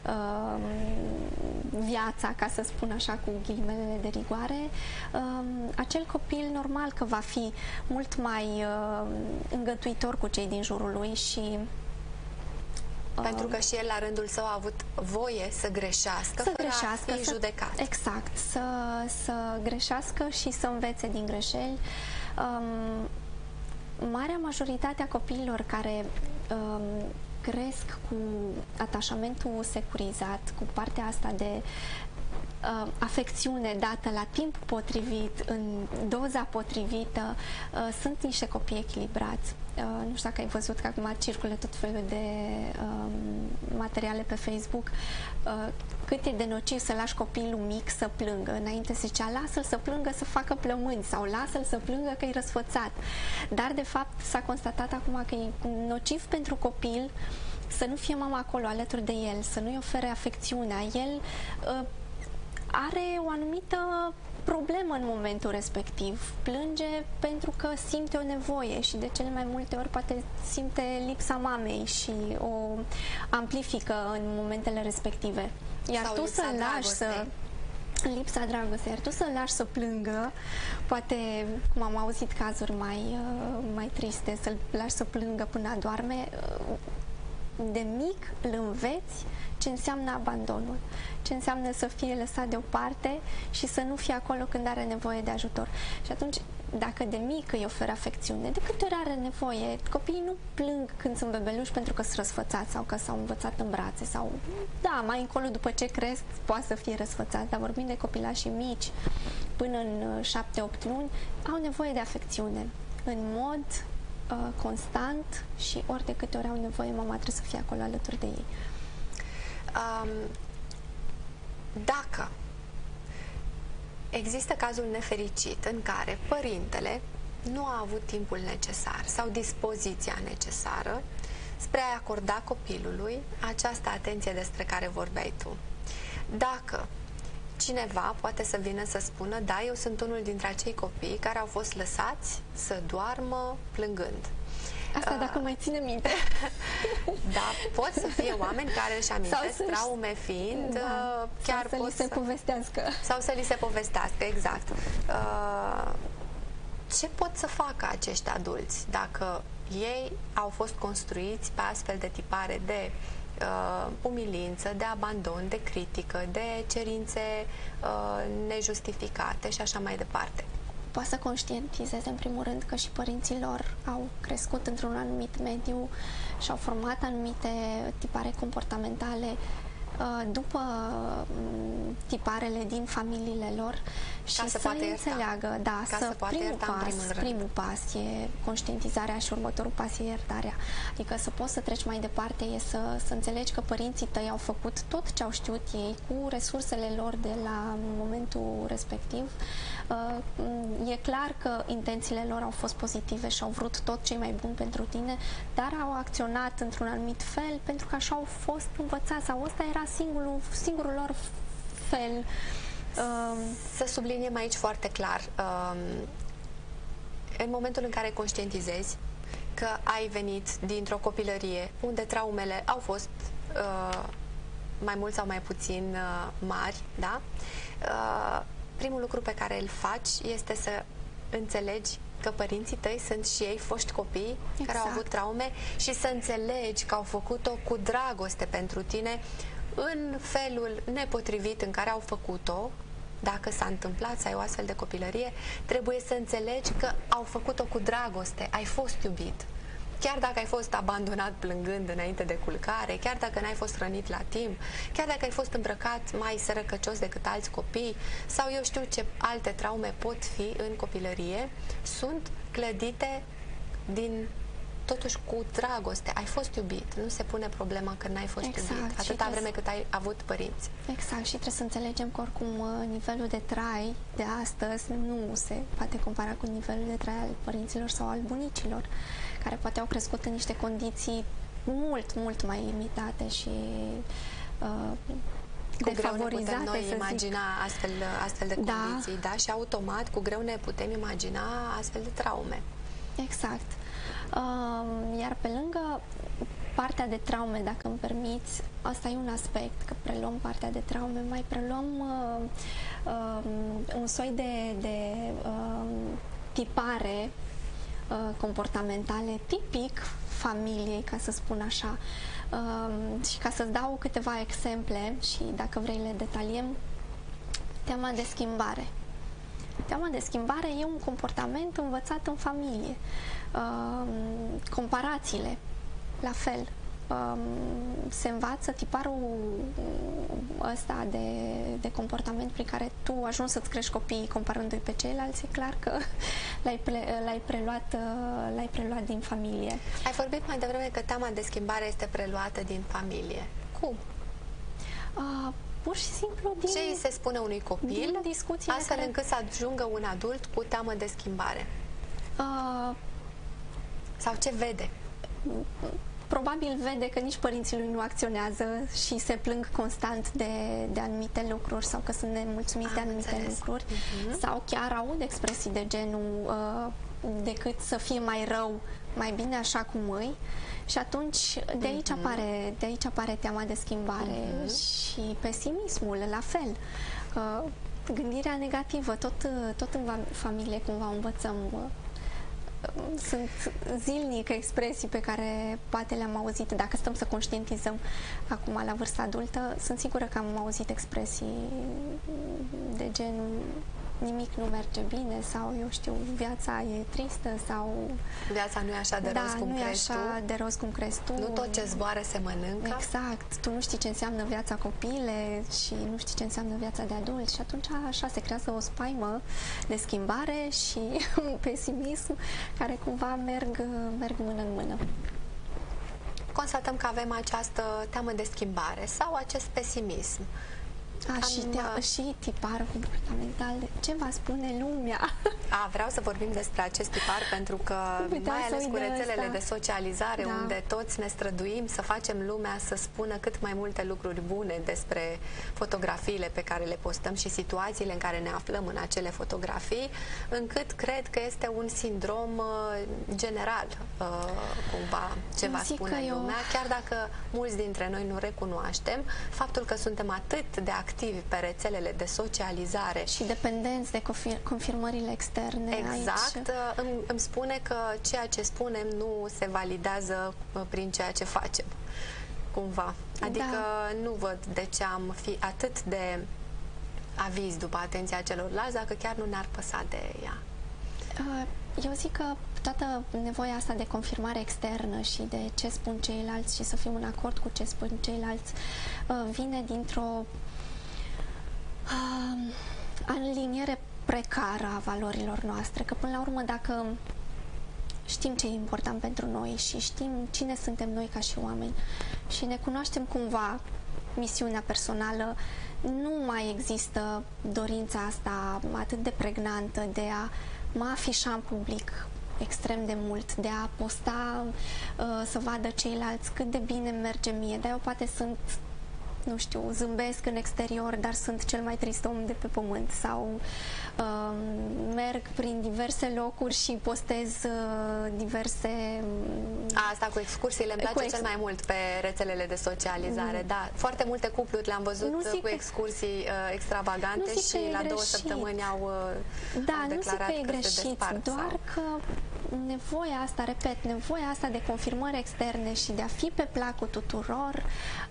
viața, ca să spun așa cu ghilimele de rigoare, acel copil normal că va fi mult mai îngăduitor cu cei din jurul lui și pentru că și el, la rândul său, a avut voie să greșească, fără a fi judecat. Exact, să greșească și să învețe din greșeli. marea majoritate a copiilor care cresc cu atașamentul securizat, cu partea asta de afecțiune dată la timp potrivit, în doza potrivită, sunt niște copii echilibrați. Nu știu dacă ai văzut că acum circulă tot felul de materiale pe Facebook, cât e de nociv să lași copilul mic să plângă. Înainte se zicea, lasă-l să plângă să facă plămâni sau lasă-l să plângă că e răsfățat. Dar de fapt s-a constatat acum că e nociv pentru copil să nu fie mama acolo alături de el, să nu-i ofere afecțiunea. El are o anumită problemă în momentul respectiv. Plânge pentru că simte o nevoie și de cele mai multe ori poate simte lipsa mamei și o amplifică în momentele respective. Iar sau tu să-l lași să... Lipsa dragostei, iar tu să-l lași să plângă, poate, cum am auzit cazuri mai triste, să-l lași să plângă până adorme, de mic îl înveți ce înseamnă abandonul, ce înseamnă să fie lăsat deoparte și să nu fie acolo când are nevoie de ajutor. Și atunci, dacă de mic îi oferă afecțiune, de câte ori are nevoie, copiii nu plâng când sunt bebeluși pentru că sunt răsfățați sau că s-au învățat în brațe sau, da, mai încolo după ce cresc poate să fie răsfățați, dar vorbim de copilașii mici până în 7-8 luni, au nevoie de afecțiune în mod constant și ori de câte ori au nevoie, mama trebuie să fie acolo alături de ei. Dacă există cazul nefericit în care părintele nu a avut timpul necesar sau dispoziția necesară spre a acorda copilului această atenție despre care vorbeai tu. Dacă cineva poate să vină să spună, da, eu sunt unul dintre acei copii care au fost lăsați să doarmă plângând. Asta dacă mai ține minte. Da, pot să fie oameni care își amintesc traume fiind, da, chiar sau să li se povestească. Sau să li se povestească, exact. Ce pot să facă acești adulți dacă ei au fost construiți pe astfel de tipare de umilință, de abandon, de critică, de cerințe nejustificate și așa mai departe? Poate să conștientizeze în primul rând că și părinții lor au crescut într-un anumit mediu și au format anumite tipare comportamentale după tiparele din familiile lor și să înțeleagă, da, primul pas e conștientizarea și următorul pas e iertarea. Adică să poți să treci mai departe e să înțelegi că părinții tăi au făcut tot ce au știut ei cu resursele lor de la momentul respectiv. E clar că intențiile lor au fost pozitive și au vrut tot ce e mai bun pentru tine, dar au acționat într-un anumit fel pentru că așa au fost învățați sau ăsta era singurul lor fel. Să subliniem aici foarte clar, în momentul în care conștientizezi că ai venit dintr-o copilărie unde traumele au fost mai mult sau mai puțin mari, da? Primul lucru pe care îl faci este să înțelegi că părinții tăi sunt și ei foști copii care au avut traume și să înțelegi că au făcut-o cu dragoste pentru tine în felul nepotrivit în care au făcut-o. Dacă s-a întâmplat să ai o astfel de copilărie, trebuie să înțelegi că au făcut-o cu dragoste, ai fost iubit. Chiar dacă ai fost abandonat plângând înainte de culcare, chiar dacă n-ai fost hrănit la timp, chiar dacă ai fost îmbrăcat mai sărăcăcios decât alți copii, sau eu știu ce alte traume pot fi în copilărie, sunt clădite totuși cu dragoste. Ai fost iubit. Nu se pune problema că n-ai fost iubit. Atâta vreme cât ai avut părinți. Exact. Și trebuie să înțelegem că oricum nivelul de trai de astăzi nu se poate compara cu nivelul de trai al părinților sau al bunicilor, care poate au crescut în niște condiții mult mai limitate și cu greu ne putem noi imagina astfel de condiții, da? Și automat, cu greu ne putem imagina astfel de traume. Exact. Iar pe lângă partea de traume, dacă îmi permiți, asta e un aspect, că preluăm partea de traume, mai preluăm un soi de tipare comportamentale tipic familiei, ca să spun așa. Și ca să-ți dau câteva exemple și dacă vrei le detaliem, tema de schimbare. Teama de schimbare e un comportament învățat în familie. Comparațiile, la fel. Se învață tiparul ăsta de comportament prin care tu ajungi să-ți crești copiii comparându-i pe ceilalți. E clar că l-ai preluat din familie. Ai vorbit mai devreme că teama de schimbare este preluată din familie. Cum? Pur și simplu din... Ce îi se spune unui copil astfel încât să ajungă un adult cu teamă de schimbare? Sau ce vede? Probabil vede că nici părinții lui nu acționează și se plâng constant de anumite lucruri sau că sunt nemulțumiți de anumite lucruri sau chiar aud expresii de genul decât să fie mai rău, mai bine așa cum îi. Și atunci de aici apare teama de schimbare și pesimismul, la fel. Gândirea negativă, tot în familie cumva învățăm. Sunt zilnic expresii pe care poate le-am auzit. Dacă stăm să conștientizăm acum la vârsta adultă, sunt sigură că am auzit expresii de genul nimic nu merge bine sau, eu știu, viața e tristă sau... Viața nu e așa de roz cum crezi tu. așa de roz cum crezi tu. Nu tot ce zboară se mănâncă. Exact. Tu nu știi ce înseamnă viața copile și nu știi ce înseamnă viața de adult și atunci așa se creează o spaimă de schimbare și un pesimism care cumva merg mână în mână. Constatăm că avem această teamă de schimbare sau acest pesimism. Și tiparul comportamental. Ce va spune lumea? Vreau să vorbim despre acest tipar pentru că, mai ales cu rețelele de socializare, unde toți ne străduim să facem lumea să spună cât mai multe lucruri bune despre fotografiile pe care le postăm și situațiile în care ne aflăm în acele fotografii, încât cred că este un sindrom general, cumva, ce va spune lumea, chiar dacă mulți dintre noi nu recunoaștem faptul că suntem atât de activi pe rețelele de socializare și dependenți de confirmările externe. Exact. Îmi spune că ceea ce spunem nu se validează prin ceea ce facem, cumva. Adică nu văd de ce am fi atât de avizi după atenția celorlalți dacă chiar nu ne-ar păsa de ea. Eu zic că toată nevoia asta de confirmare externă și de ce spun ceilalți și să fim în acord cu ce spun ceilalți vine dintr-o aliniere precară a valorilor noastre, că până la urmă dacă știm ce e important pentru noi și știm cine suntem noi ca și oameni și ne cunoaștem cumva misiunea personală, nu mai există dorința asta atât de pregnantă de a mă afișa în public extrem de mult, de a posta să vadă ceilalți cât de bine merge mie, dar eu poate sunt, nu știu, zâmbesc în exterior, dar sunt cel mai trist om de pe pământ sau merg prin diverse locuri și postez diverse... Asta cu excursiile îmi place cel mai mult pe rețelele de socializare, da. Foarte multe cupluri le-am văzut cu excursii extravagante și la 2 săptămâni au declarat că se despart. Doar că nevoia asta, repet, nevoia asta de confirmări externe și de a fi pe placul tuturor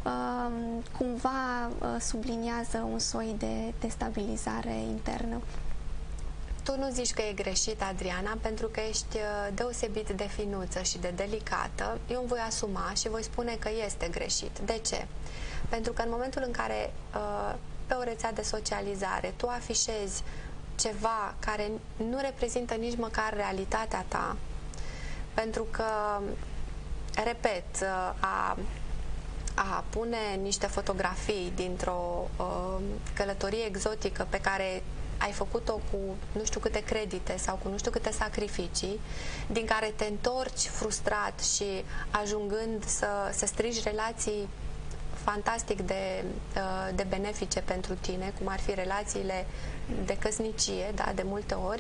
cumva subliniază un soi de destabilizare internă. Tu nu zici că e greșit, Adriana, pentru că ești deosebit de finuță și de delicată. Eu îmi voi asuma și voi spune că este greșit. De ce? Pentru că în momentul în care pe o rețea de socializare tu afișezi ceva care nu reprezintă nici măcar realitatea ta, pentru că, repet, a pune niște fotografii dintr-o călătorie exotică pe care ai făcut-o cu nu știu câte credite sau cu nu știu câte sacrificii, din care te întorci frustrat și ajungând să strigi relații fantastic de benefice pentru tine, cum ar fi relațiile de căsnicie, da, de multe ori,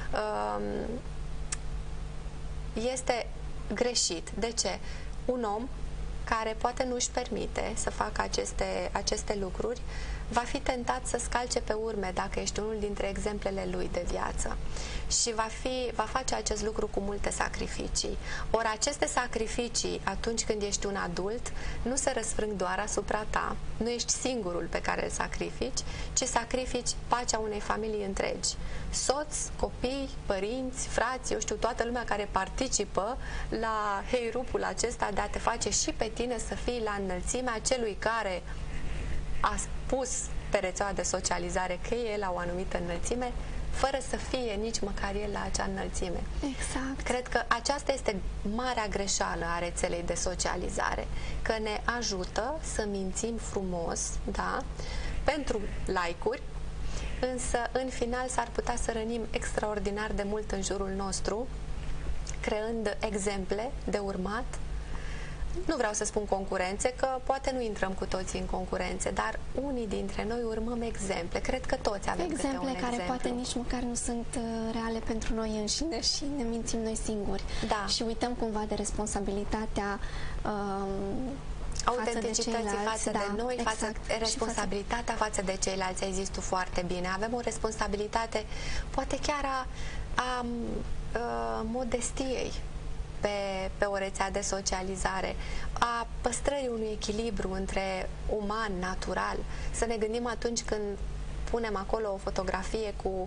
este greșit. De ce? Un om care poate nu își permite să facă aceste lucruri, va fi tentat să scalce pe urme dacă ești unul dintre exemplele lui de viață și va face acest lucru cu multe sacrificii. Ori aceste sacrificii, atunci când ești un adult, nu se răsfrâng doar asupra ta, nu ești singurul pe care îl sacrifici, ci sacrifici pacea unei familii întregi. Soț, copii, părinți, frați, eu știu, toată lumea care participă la heirupul acesta de a te face și pe tine să fii la înălțimea celui care a spus pe rețeaua de socializare că e la o anumită înălțime, fără să fie nici măcar el la acea înălțime. Exact. Cred că aceasta este marea greșeală a rețelei de socializare, că ne ajută să mințim frumos, da, pentru like-uri, însă în final s-ar putea să rănim extraordinar de mult în jurul nostru, creând exemple de urmat. Nu vreau să spun concurențe, că poate nu intrăm cu toții în concurențe, dar unii dintre noi urmăm exemple. Cred că toți avem exemple câte un care exemplu. poate nici măcar nu sunt reale pentru noi înșine și ne mințim noi singuri. Da. Și uităm cumva de responsabilitatea autenticității față de noi, exact. responsabilitatea față de ceilalți, ai zis tu foarte bine. Avem o responsabilitate, poate chiar a modestiei pe o rețea de socializare, a păstrării unui echilibru între uman, natural. Să ne gândim atunci când punem acolo o fotografie cu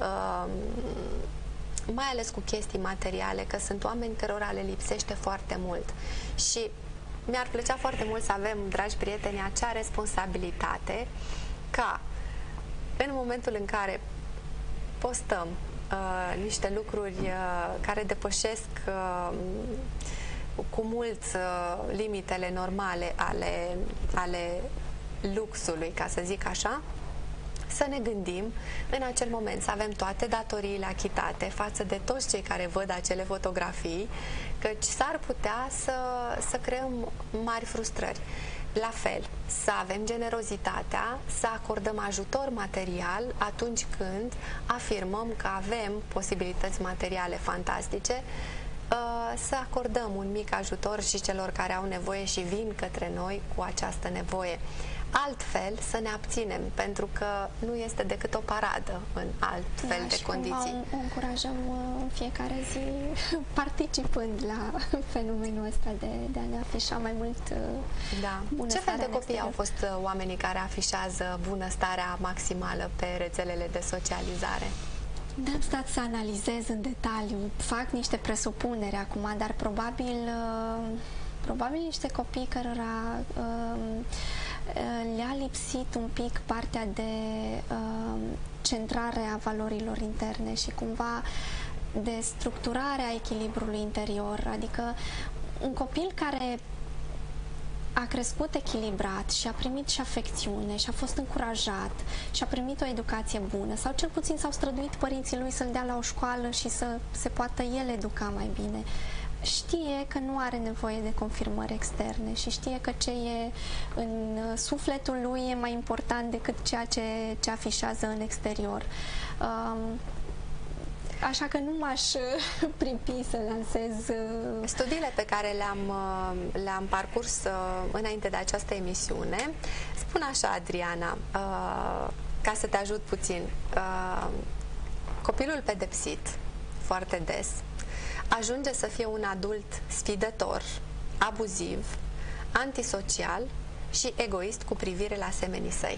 mai ales cu chestii materiale, că sunt oameni cărora le lipsește foarte mult. Și mi-ar plăcea foarte mult să avem, dragi prieteni, acea responsabilitate ca în momentul în care postăm niște lucruri care depășesc cu mult limitele normale ale luxului, ca să zic așa, să ne gândim în acel moment să avem toate datoriile achitate față de toți cei care văd acele fotografii, căci s-ar putea să creăm mari frustrări. La fel, să avem generozitatea, să acordăm ajutor material atunci când afirmăm că avem posibilități materiale fantastice, să acordăm un mic ajutor și celor care au nevoie și vin către noi cu această nevoie. Altfel, să ne abținem, pentru că nu este decât o paradă în altfel de condiții. O încurajăm în fiecare zi, participând la fenomenul ăsta de a ne afișa mai mult bunăstarea. Ce fel de copii au fost oamenii care afișează bunăstarea maximală pe rețelele de socializare? N-am stat să analizez în detaliu, fac niște presupuneri acum, dar probabil niște copii cărora le-a lipsit un pic partea de centrare a valorilor interne și cumva de structurare a echilibrului interior. Adică un copil care a crescut echilibrat și a primit și afecțiune și a fost încurajat și a primit o educație bună sau cel puțin s-au străduit părinții lui să-l dea la o școală și să se poată el educa mai bine, știe că nu are nevoie de confirmări externe și știe că ce e în sufletul lui e mai important decât ceea ce afișează în exterior. Așa că nu m-aș pripi să lansez... Studiile pe care le-am parcurs înainte de această emisiune spun așa, Adriana, ca să te ajut puțin. Copilul pedepsit foarte des ajunge să fie un adult sfidător, abuziv, antisocial și egoist cu privire la semenii săi.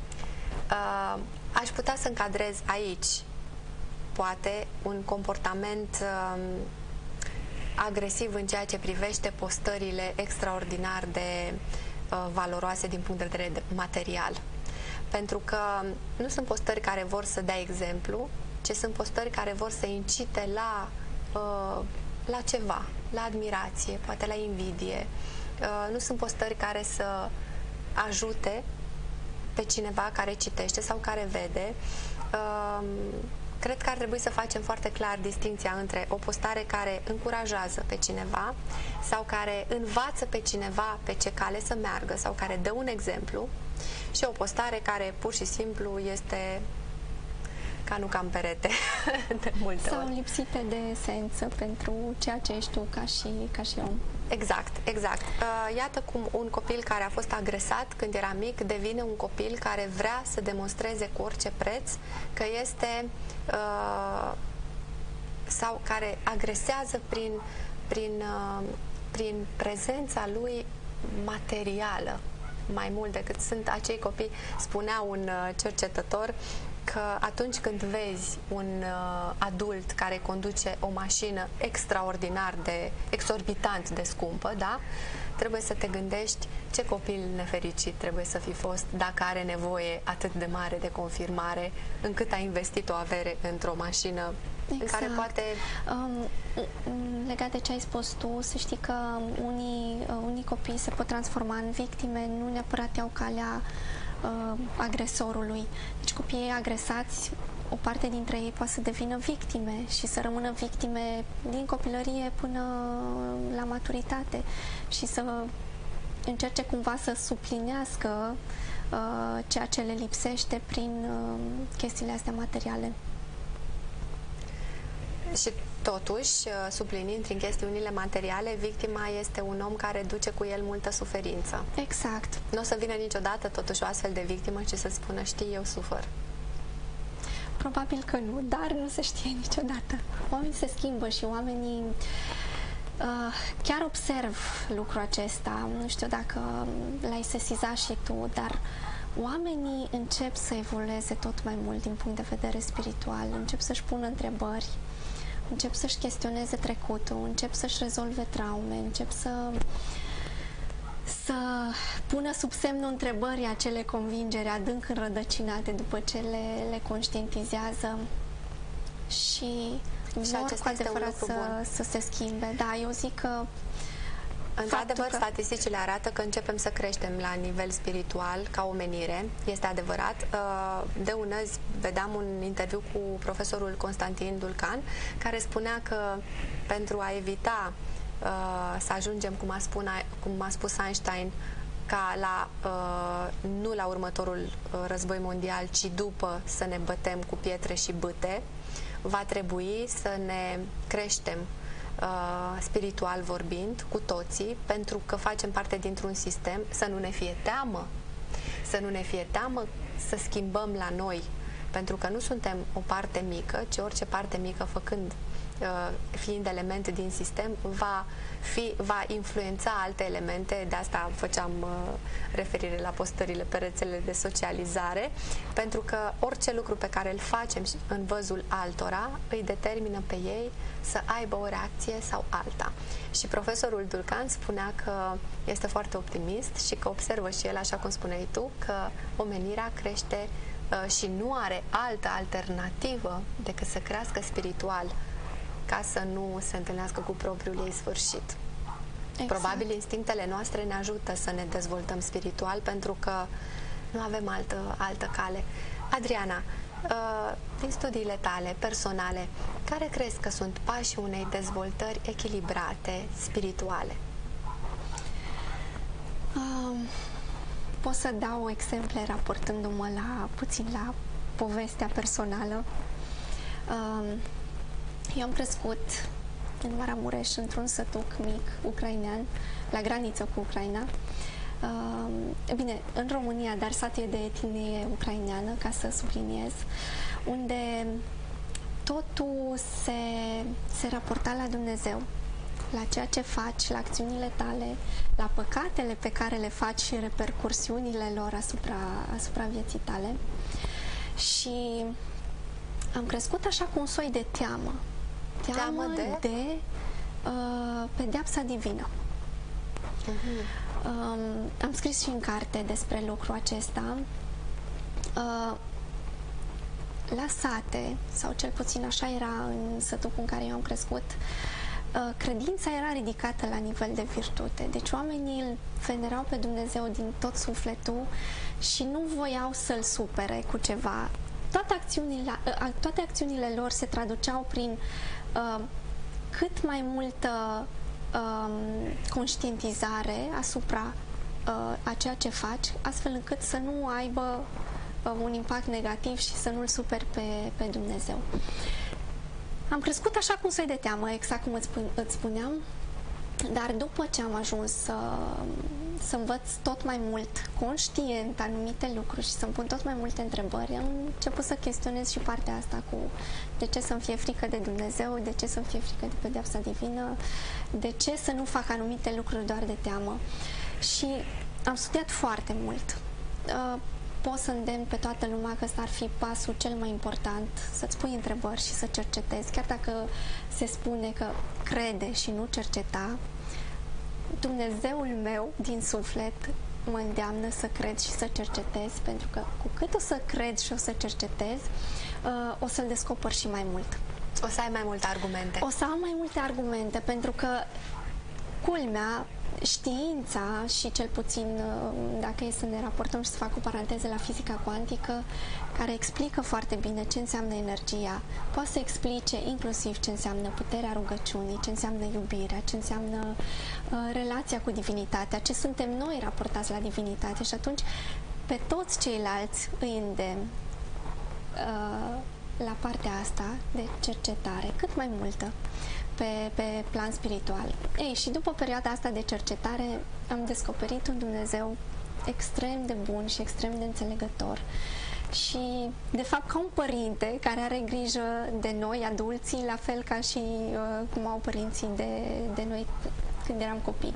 Aș putea să încadrez aici poate un comportament agresiv în ceea ce privește postările extraordinar de valoroase din punct de vedere material. Pentru că nu sunt postări care vor să dea exemplu, ci sunt postări care vor să incite la ceva, la admirație, poate la invidie. Nu sunt postări care să ajute pe cineva care citește sau care vede. Cred că ar trebui să facem foarte clar distinția între o postare care încurajează pe cineva sau care învață pe cineva pe ce cale să meargă sau care dă un exemplu și o postare care pur și simplu este ca nu ca în perete de multe Sau ori. lipsite de esență pentru ceea ce ești tu ca și om. Exact, exact. Iată cum un copil care a fost agresat când era mic devine un copil care vrea să demonstreze cu orice preț că este sau care agresează prin prezența lui materială mai mult decât sunt acei copii. Spunea un cercetător că atunci când vezi un adult care conduce o mașină extraordinar de exorbitant de scumpă, da? Trebuie să te gândești ce copil nefericit trebuie să fi fost dacă are nevoie atât de mare de confirmare încât a investit o avere într-o mașină în care poate... Legat de ce ai spus tu, să știi că unii copii se pot transforma în victime, nu neapărat iau calea agresorului. Deci copiii agresați, o parte dintre ei poate să devină victime și să rămână victime din copilărie până la maturitate și să încerce cumva să suplinească ceea ce le lipsește prin chestiile astea materiale. Și totuși, subliniind prin chestiunile materiale, victima este un om care duce cu el multă suferință. Exact. Nu o să vină niciodată totuși o astfel de victimă și să spună, știi, eu sufăr. Probabil că nu, dar nu se știe niciodată. Oamenii se schimbă și oamenii... chiar observ lucrul acesta, nu știu dacă l-ai sesizat și tu, dar oamenii încep să evolueze tot mai mult din punct de vedere spiritual, încep să-și pună întrebări, încep să-și chestioneze trecutul, încep să-și rezolve traume, încep să pună sub semnul întrebării acele convingeri adânc înrădăcinate după ce le conștientizează și vor cu adevărat să se schimbe. Da, eu zic că într-adevăr, statisticile arată că începem să creștem la nivel spiritual ca omenire. Este adevărat. De un azi vedeam un interviu cu profesorul Constantin Dulcan, care spunea că pentru a evita să ajungem, cum a spus Einstein, nu la următorul război mondial, ci după să ne bătem cu pietre și bâte, va trebui să ne creștem spiritual vorbind, cu toții, pentru că facem parte dintr-un sistem, să nu ne fie teamă, să schimbăm la noi, pentru că nu suntem o parte mică, ci orice parte mică, fiind element din sistem, va influența alte elemente. De asta făceam referire la postările pe rețelele de socializare, pentru că orice lucru pe care îl facem în văzul altora îi determină pe ei să aibă o reacție sau alta. Și profesorul Dulcan spunea că este foarte optimist și că observă și el, așa cum spuneai tu, că omenirea crește și nu are altă alternativă decât să crească spiritual, ca să nu se întâlnească cu propriul ei sfârșit. Exact. Probabil instinctele noastre ne ajută să ne dezvoltăm spiritual, pentru că nu avem altă cale. Adriana, din studiile tale personale, care crezi că sunt pașii unei dezvoltări echilibrate, spirituale? Pot să dau exemple raportându-mă puțin la povestea personală. Eu am crescut în Maramureș, într-un sătuc mic ucrainean, la graniță cu Ucraina. Bine, în România, dar satul e de etnie ucraineană, ca să subliniez, unde totul se raporta la Dumnezeu, la ceea ce faci, la acțiunile tale, la păcatele pe care le faci și repercursiunile lor asupra vieții tale. Și am crescut așa cu un soi de teamă de pedeapsa divină. Am scris și în carte despre lucrul acesta. La sate, sau cel puțin așa era în sătul în care eu am crescut, credința era ridicată la nivel de virtute. Deci oamenii îl venerau pe Dumnezeu din tot sufletul și nu voiau să-l supere cu ceva. Toate acțiunile lor se traduceau prin cât mai multă conștientizare asupra a ceea ce faci, astfel încât să nu aibă un impact negativ și să nu-L superi pe Dumnezeu. Am crescut așa cu un soi de teamă, exact cum îți spuneam, dar după ce am ajuns să învăț tot mai mult conștient anumite lucruri și să-mi pun tot mai multe întrebări, am început să chestionez și partea asta cu de ce să-mi fie frică de Dumnezeu, de ce să-mi fie frică de pedeapsa divină, de ce să nu fac anumite lucruri doar de teamă. Și am studiat foarte mult. Pot să îndemn pe toată lumea că ăsta ar fi pasul cel mai important, să-ți pui întrebări și să cercetezi. Chiar dacă se spune că crede și nu cerceta, Dumnezeul meu din suflet mă îndeamnă să cred și să cercetez, pentru că cu cât o să cred și o să cercetez, o să-L descoper și mai mult. O să ai mai multe argumente. O să am mai multe argumente, pentru că culmea, știința și cel puțin, dacă e să ne raportăm și să fac o paranteză la fizica cuantică, care explică foarte bine ce înseamnă energia, poate să explice inclusiv ce înseamnă puterea rugăciunii, ce înseamnă iubirea, ce înseamnă relația cu divinitatea, ce suntem noi raportați la divinitate. Și atunci pe toți ceilalți îi îndemn la partea asta de cercetare, cât mai multă, pe plan spiritual. Ei, și după perioada asta de cercetare am descoperit un Dumnezeu extrem de bun și extrem de înțelegător și, de fapt, ca un părinte care are grijă de noi, adulții, la fel ca și cum au părinții de noi când eram copii.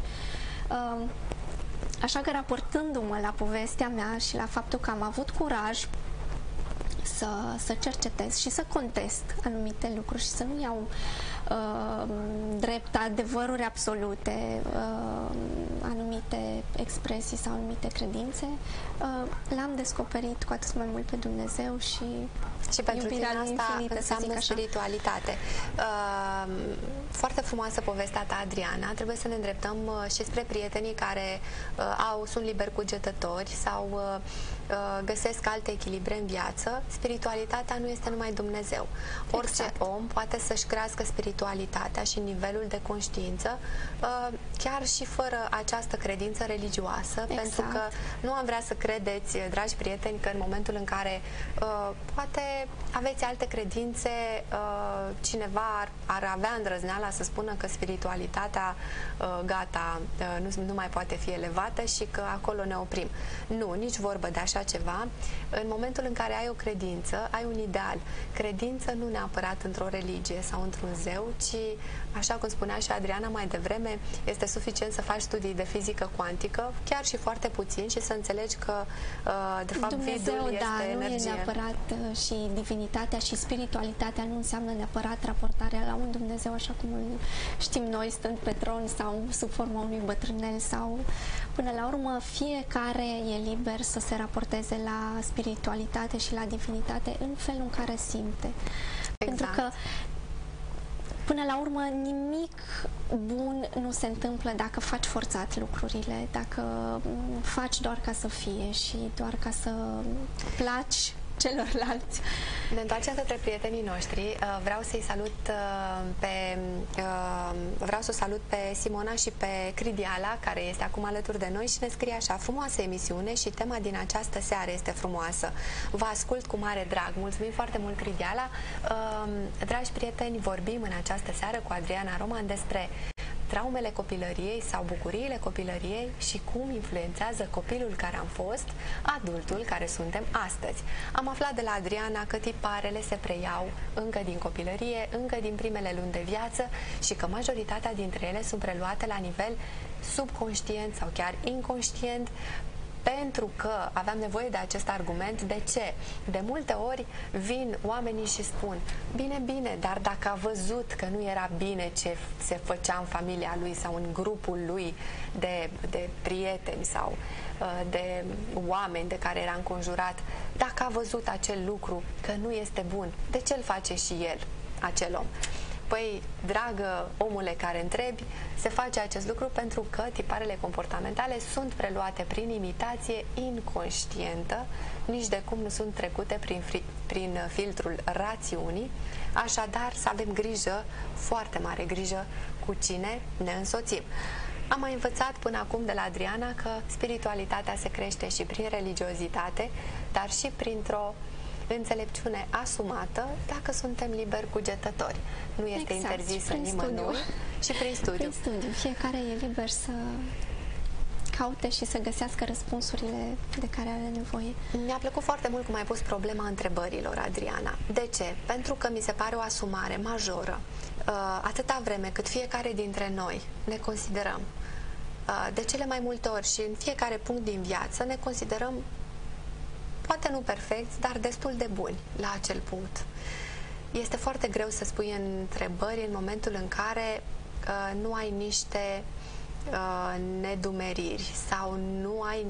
Așa că, raportându-mă la povestea mea și la faptul că am avut curaj să cercetez și să contest anumite lucruri și să nu iau drept adevăruri absolute, anumite expresii sau anumite credințe, l-am descoperit cu atât mai mult pe Dumnezeu și pentru tine asta infinită, înseamnă spiritualitate. Foarte frumoasă povestea ta, Adriana. Trebuie să ne îndreptăm și spre prietenii care sunt liberi cugetători sau găsesc alte echilibre în viață. Spiritualitatea nu este numai Dumnezeu. Orice om poate să-și crească spiritualitatea și nivelul de conștiință chiar și fără această credință religioasă, pentru că nu am vrea să credeți, dragi prieteni, că în momentul în care poate aveți alte credințe, cineva ar avea îndrăzneala să spună că spiritualitatea gata, nu mai poate fi elevată și că acolo ne oprim. Nu, nici vorbă de așa ceva. În momentul în care ai o credință, ai un ideal. Credință nu neapărat într-o religie sau într-un zeu, ci, așa cum spunea și Adriana mai devreme, este suficient să faci studii de fizică cuantică, chiar și foarte puțin, și să înțelegi că, de fapt, Dumnezeu, vidul este energie. Nu e neapărat și divinitatea și spiritualitatea nu înseamnă neapărat raportarea la un Dumnezeu așa cum îl știm noi, stând pe tron sau sub forma unui bătrânel, sau până la urmă fiecare e liber să se raporteze la spiritualitate și la divinitate în felul în care simte. Pentru că până la urmă, nimic bun nu se întâmplă dacă faci forțat lucrurile, dacă faci doar ca să fie și doar ca să placi celorlalți. Ne întoarcem către prietenii noștri. Vreau să-i salut vreau să o salut pe Simona și pe Cridiala, care este acum alături de noi și ne scrie așa: frumoasă emisiune și tema din această seară este frumoasă. Vă ascult cu mare drag. Mulțumim foarte mult, Cridiala. Dragi prieteni, vorbim în această seară cu Adriana Roman despre traumele copilăriei sau bucuriile copilăriei și cum influențează copilul care am fost, adultul care suntem astăzi. Am aflat de la Adriana că tiparele se preiau încă din copilărie, încă din primele luni de viață și că majoritatea dintre ele sunt preluate la nivel subconștient sau chiar inconștient, pentru că aveam nevoie de acest argument. De ce? De multe ori vin oamenii și spun: bine, bine, dar dacă a văzut că nu era bine ce se făcea în familia lui sau în grupul lui de prieteni sau de oameni de care era înconjurat, dacă a văzut acel lucru că nu este bun, de ce îl face și el, acel om? Păi, dragă omule care întrebi, se face acest lucru pentru că tiparele comportamentale sunt preluate prin imitație inconștientă, nici de cum nu sunt trecute prin filtrul rațiunii. Așadar, să avem grijă, foarte mare grijă, cu cine ne însoțim. Am mai învățat până acum de la Adriana că spiritualitatea se crește și prin religiozitate, dar și printr-o înțelepciune asumată, dacă suntem liberi cugetători. Nu este interzisă nimănui și prin studiu. Prin studiu. Fiecare e liber să caute și să găsească răspunsurile de care are nevoie. Mi-a plăcut foarte mult cum ai pus problema întrebărilor, Adriana. De ce? Pentru că mi se pare o asumare majoră. Atâta vreme cât fiecare dintre noi ne considerăm, de cele mai multe ori și în fiecare punct din viață, ne considerăm poate nu perfecți, dar destul de buni la acel punct. Este foarte greu să spui întrebări în momentul în care nu ai niște nedumeriri sau nu ai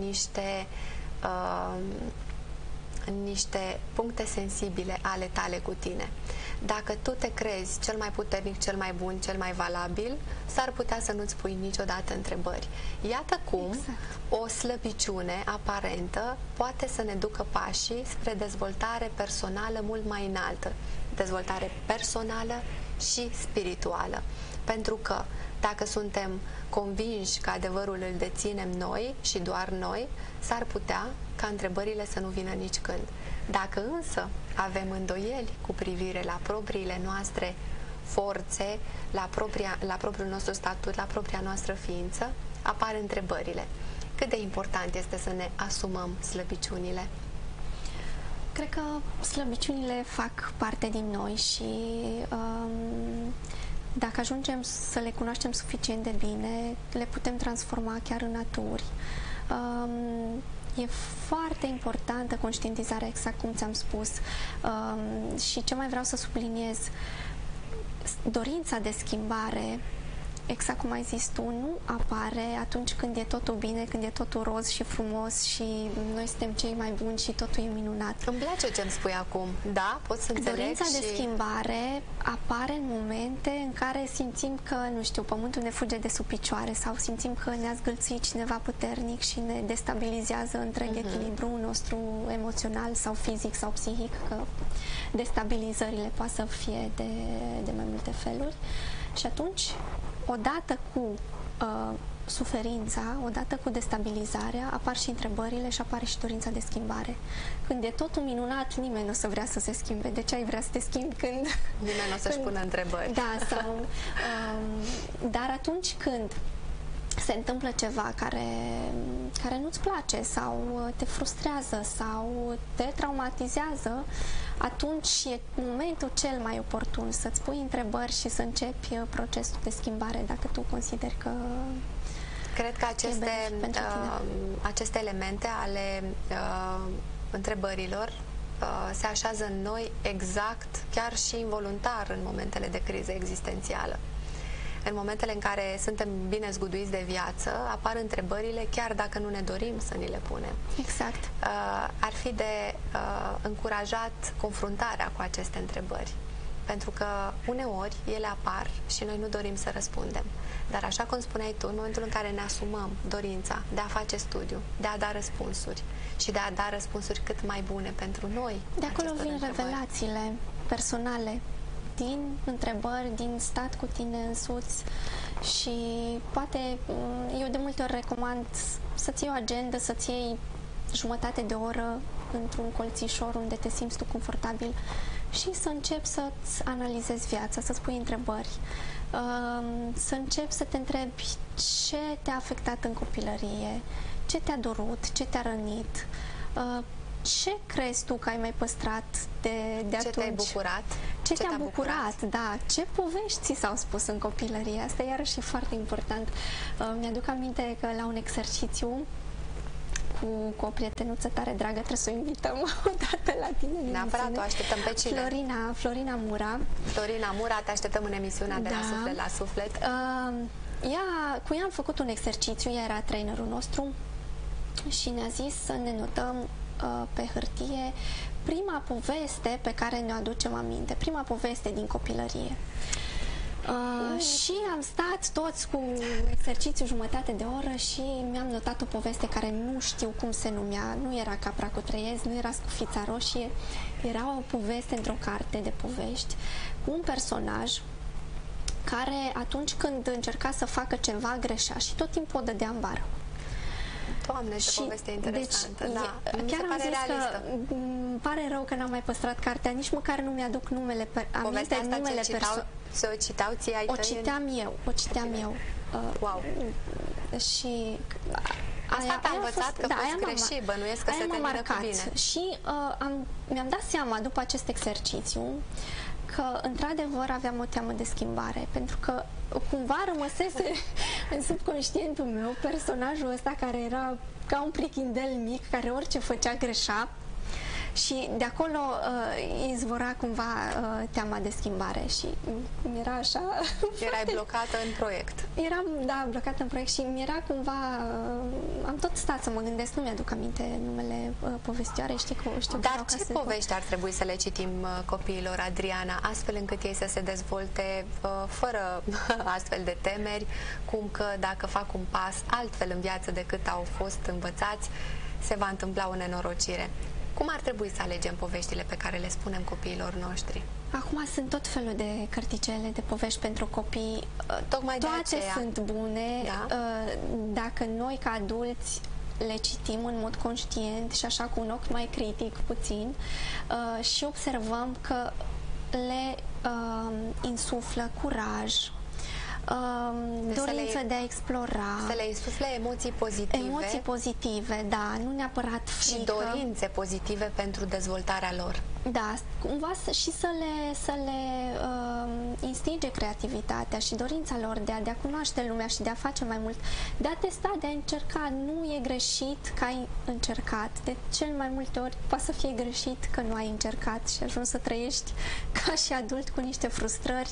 niște puncte sensibile ale tale cu tine. Dacă tu te crezi cel mai puternic, cel mai bun, cel mai valabil, s-ar putea să nu-ți pui niciodată întrebări. Iată cum o slăbiciune aparentă poate să ne ducă pașii spre dezvoltare personală mult mai înaltă. Dezvoltare personală și spirituală. Pentru că dacă suntem convinși că adevărul îl deținem noi și doar noi, s-ar putea ca întrebările să nu vină nici când. Dacă însă avem îndoieli cu privire la propriile noastre forțe, la propriul nostru statut, la propria noastră ființă, apar întrebările. Cât de important este să ne asumăm slăbiciunile? Cred că slăbiciunile fac parte din noi și dacă ajungem să le cunoaștem suficient de bine, le putem transforma chiar în aturi. E foarte importantă conștientizarea, exact cum ți-am spus. Și ce mai vreau să subliniez, dorința de schimbare, exact cum ai zis tu, nu apare atunci când e totul bine, când e totul roz și frumos și noi suntem cei mai buni și totul e minunat. Îmi place ce îmi spui acum, da? Pot să înțeleg. Dorința de schimbare apare în momente în care simțim că, nu știu, pământul ne fuge de sub picioare sau simțim că ne-a zgâlțit cineva puternic și ne destabilizează întreg echilibrul nostru emoțional sau fizic sau psihic, că destabilizările poate să fie de mai multe feluri. Și atunci, odată cu suferința, odată cu destabilizarea, apar și întrebările și apare și dorința de schimbare. Când e totul minunat, nimeni nu o să vrea să se schimbe. De ce ai vrea să te schimbi când... Nimeni nu o să-și pună întrebări. Da, sau... dar atunci când se întâmplă ceva care nu-ți place sau te frustrează sau te traumatizează, atunci e momentul cel mai oportun să-ți pui întrebări și să începi procesul de schimbare dacă tu consideri că... Cred că aceste elemente ale întrebărilor se așează în noi exact, chiar și involuntar, în momentele de criză existențială. În momentele în care suntem bine zguduiți de viață, apar întrebările chiar dacă nu ne dorim să ni le punem. Exact. Ar fi de încurajat confruntarea cu aceste întrebări. Pentru că uneori ele apar și noi nu dorim să răspundem. Dar așa cum spuneai tu, în momentul în care ne asumăm dorința de a face studiu, de a da răspunsuri și de a da răspunsuri cât mai bune pentru noi. De acolo vin revelațiile personale, din întrebări, din stat cu tine însuți și poate eu de multe ori recomand să-ți iei o agendă, să-ți iei jumătate de oră într-un colțișor unde te simți tu confortabil și să începi să-ți analizezi viața, să-ți pui întrebări, să începi să te întrebi ce te-a afectat în copilărie, ce te-a durut, ce te-a rănit, ce crezi tu că ai mai păstrat de atunci? Ce te-ai bucurat? Ce te-a bucurat, da. Ce povești ți s-au spus în copilărie? Asta iarăși e foarte important. Mi-aduc aminte că la un exercițiu cu o prietenuță tare dragă, trebuie să o invităm odată la tine în neapărat, o așteptăm pe cine? Florina Mura. Florina Mura, te așteptăm în emisiunea de la Suflet la Suflet. Cu ea am făcut un exercițiu, ea era trainerul nostru și ne-a zis să ne notăm pe hârtie prima poveste pe care ne-o aducem aminte, prima poveste din copilărie. Și am stat toți cu exercițiu jumătate de oră și mi-am notat o poveste care nu știu cum se numea, nu era Capra cu Trăiezi, nu era Scufița Roșie, era o poveste într-o carte de povești cu un personaj care atunci când încerca să facă ceva greșea și tot timpul o dădea în bară. Doamne, ce poveste interesantă. Deci, da, chiar am zis realistă. că îmi pare rău că n-am mai păstrat cartea, nici măcar nu mi-aduc numele, Povestea asta numele o citau ție ai o tăi? o citeam eu. Wow. Și asta te-a învățat că poți greși, bănuiesc că se termină cu bine. Și mi-am dat seama după acest exercițiu că într-adevăr aveam o teamă de schimbare, pentru că cumva rămăsese în subconștientul meu personajul ăsta care era ca un prichindel mic, care orice făcea greșea. Și de acolo izvora cumva teama de schimbare și mi-era așa... Erai blocată în proiect. Eram, da, blocată în proiect și mi-era cumva... am tot stat să mă gândesc, nu mi-aduc aminte numele povestioare, știu. Dar ce povești ar trebui să le citim copiilor, Adriana, astfel încât ei să se dezvolte fără astfel de temeri, cum că dacă fac un pas altfel în viață decât au fost învățați, se va întâmpla o nenorocire? Cum ar trebui să alegem poveștile pe care le spunem copiilor noștri? Acum sunt tot felul de cărticele de povești pentru copii. Tocmai toate de aceea sunt bune, da? Dacă noi ca adulți le citim în mod conștient și așa cu un ochi mai critic puțin și observăm că le insuflă curaj, dorință de a explora, să le insufle emoții pozitive. Emoții pozitive, da, nu neapărat frică. Și dorințe pozitive pentru dezvoltarea lor. Da, cumva și să le instige creativitatea și dorința lor de a cunoaște lumea și de a face mai mult, de a testa, de a încerca. Nu e greșit că ai încercat. De cel mai multe ori poate să fie greșit că nu ai încercat și ajungi să trăiești ca și adult cu niște frustrări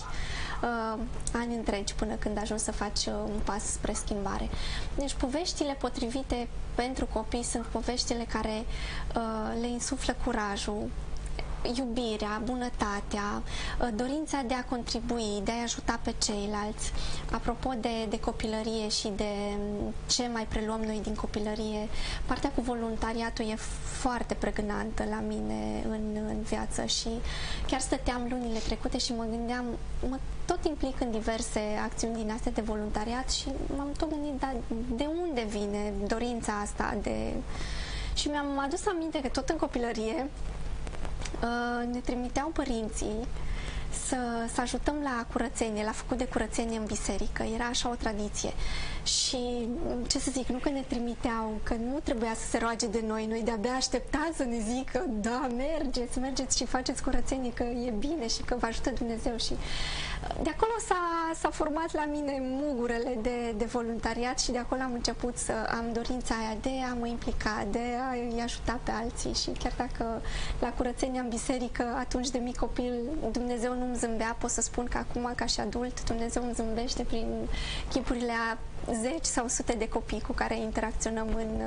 ani întregi până când ajungi să faci un pas spre schimbare. Deci poveștile potrivite pentru copii sunt poveștile care le insuflă curajul, iubirea, bunătatea, dorința de a contribui, de a ajuta pe ceilalți. Apropo de copilărie și de ce mai preluăm noi din copilărie, partea cu voluntariatul e foarte pregnantă la mine în viață și chiar stăteam lunile trecute și mă gândeam, mă tot implic în diverse acțiuni din astea de voluntariat și m-am tot gândit, dar de unde vine dorința asta de... Și mi-am adus aminte că tot în copilărie ne trimiteau părinții să ajutăm la curățenie, la făcut de curățenie în biserică. Era așa o tradiție. Și, ce să zic, nu că ne trimiteau, că nu trebuia să se roage de noi, noi de-abia așteptam să ne zică, da, mergeți și faceți curățenie, că e bine și că vă ajută Dumnezeu. Și de acolo s-a format la mine mugurele de voluntariat și de acolo am început să am dorința aia de a mă implica, de a-i ajuta pe alții și chiar dacă la curățenia în biserică, atunci de mic copil, Dumnezeu nu-mi zâmbea, pot să spun că acum, ca și adult, Dumnezeu îmi zâmbește prin chipurile a zeci sau sute de copii cu care interacționăm în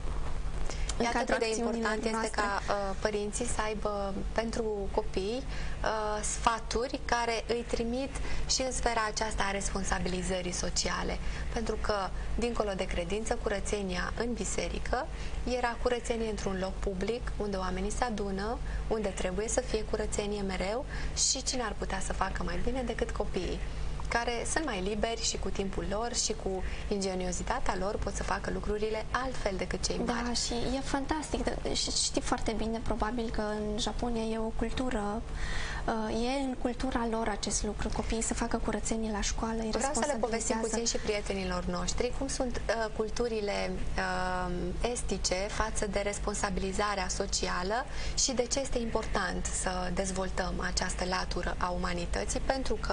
cadrul de important este ca părinții să aibă pentru copii sfaturi care îi trimit și în sfera aceasta a responsabilizării sociale. Pentru că, dincolo de credință, curățenia în biserică era curățenie într-un loc public, unde oamenii se adună, unde trebuie să fie curățenie mereu și cine ar putea să facă mai bine decât copiii, care sunt mai liberi și cu timpul lor și cu ingeniozitatea lor pot să facă lucrurile altfel decât cei mari. Da, și e fantastic. Și știi foarte bine, probabil, că în Japonia e o cultură, e în cultura lor acest lucru. Copiii să facă curățenie la școală, îi Vreau să le povestim puțin și prietenilor noștri cum sunt culturile estice față de responsabilizarea socială și de ce este important să dezvoltăm această latură a umanității, pentru că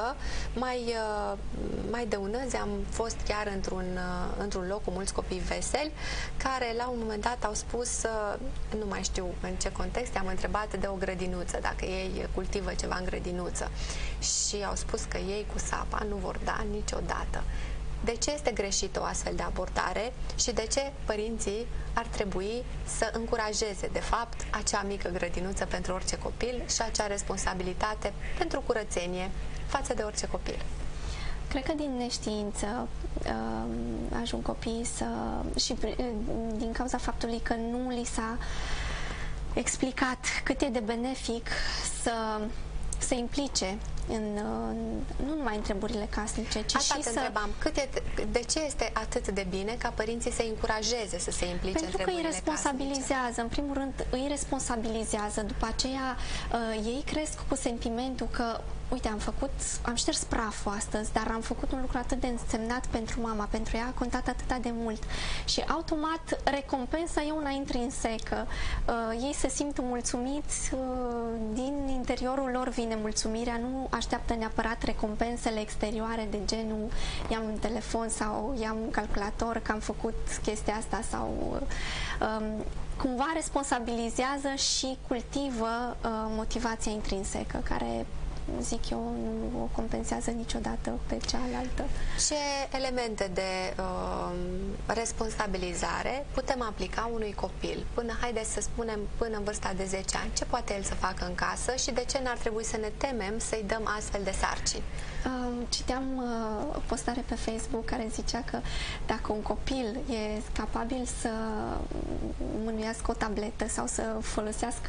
mai de un an am fost chiar într-un loc cu mulți copii veseli care la un moment dat au spus, nu mai știu în ce context, am întrebat de o grădinuță, dacă ei cultivă ceva în grădinuță și au spus că ei cu sapa nu vor da niciodată. De ce este greșită o astfel de abordare și de ce părinții ar trebui să încurajeze, de fapt, acea mică grădinuță pentru orice copil și acea responsabilitate pentru curățenie față de orice copil? Cred că din neștiință ajung copiii și din cauza faptului că nu li s-a explicat cât e de benefic să se implice nu numai în treburile casnice, ci Asta și te să... întrebam, de ce este atât de bine ca părinții să încurajeze să se implice în Pentru că îi treburile responsabilizează, casnice? în primul rând îi responsabilizează, după aceea ei cresc cu sentimentul că uite, am șters praful astăzi, dar am făcut un lucru atât de însemnat pentru mama, pentru ea a contat atât de mult și automat recompensa e una intrinsecă. Ei se simt mulțumiți, din interiorul lor vine mulțumirea, nu așteaptă neapărat recompensele exterioare de genul i-am un telefon sau i-am un calculator că am făcut chestia asta sau cumva responsabilizează și cultivă motivația intrinsecă care, zic eu, nu o compensează niciodată pe cealaltă. Ce elemente de responsabilizare putem aplica unui copil haideți să spunem, până în vârsta de 10 ani? Ce poate el să facă în casă și de ce n-ar trebui să ne temem să-i dăm astfel de sarcini? Citeam o postare pe Facebook care zicea că dacă un copil e capabil să mânuiască o tabletă sau să folosească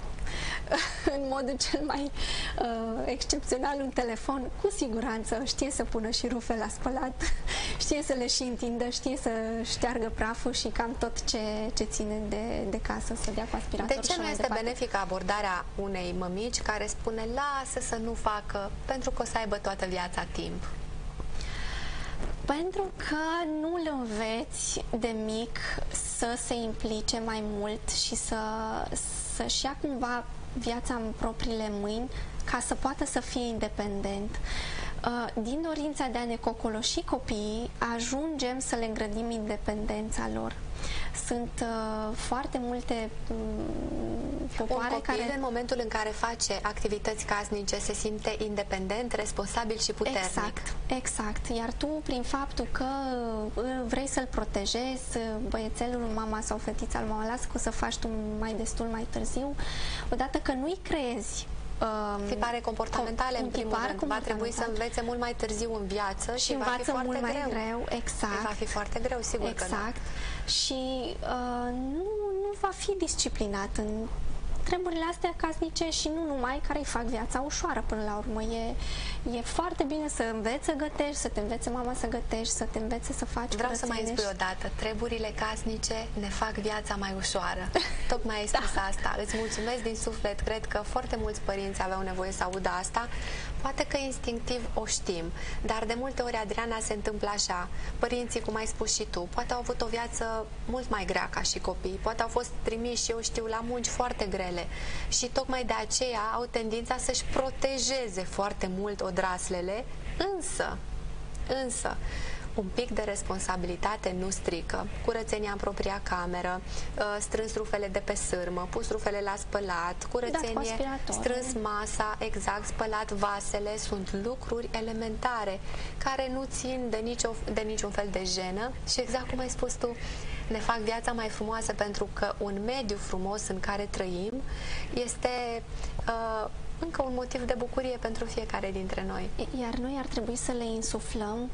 în modul cel mai excepțional un telefon, cu siguranță știe să pună și rufe la spălat, știe să le și întindă, știe să șteargă praful și cam tot ce ține de casă, să dea cu aspiratorul. De ce nu este benefică abordarea unei mămici care spune lasă să nu facă, pentru că o să aibă toată viața timp? Pentru că nu îl înveți de mic să se implice mai mult și să-și ia cumva viața în propriile mâini ca să poată să fie independent. Din dorința de a ne cocoloși copiii, ajungem să le îngrădim independența lor. Sunt foarte multe popoare un copil care... în momentul în care face activități casnice se simte independent, responsabil și puternic. Exact. Iar tu, prin faptul că vrei să-l protejezi, băiețelul, mama sau fetița al mama, lasă că o să faci tu mai destul mai târziu, odată că nu-i creezi tipare comportamentale, în primul rând. Va trebui să învețe mult mai târziu în viață și va fi foarte mult mai greu. Exact. Va fi foarte greu, sigur că nu. Și nu va fi disciplinat în treburile astea casnice și nu numai, care îi fac viața ușoară până la urmă. E foarte bine să înveți să gătești, să te învețe mama să gătești, să te învețe să faci Vreau să mai spui o dată, treburile casnice ne fac viața mai ușoară. Tocmai ai spus asta. Îți mulțumesc din suflet. Cred că foarte mulți părinți aveau nevoie să audă asta. Poate că instinctiv o știm, dar de multe ori, Adriana, se întâmplă așa. Părinții, cum ai spus și tu, poate au avut o viață mult mai grea ca și copii, poate au fost trimiși, eu știu, la munci foarte grele și tocmai de aceea au tendința să-și protejeze foarte mult odraslele, însă un pic de responsabilitate nu strică. Curățenia în propria cameră, strâns rufele de pe sârmă, pus rufele la spălat, curățenie, strâns masa, exact, spălat vasele, sunt lucruri elementare care nu țin de niciun fel de jenă și exact cum ai spus tu, ne fac viața mai frumoasă pentru că un mediu frumos în care trăim este încă un motiv de bucurie pentru fiecare dintre noi. Iar noi ar trebui să le insuflăm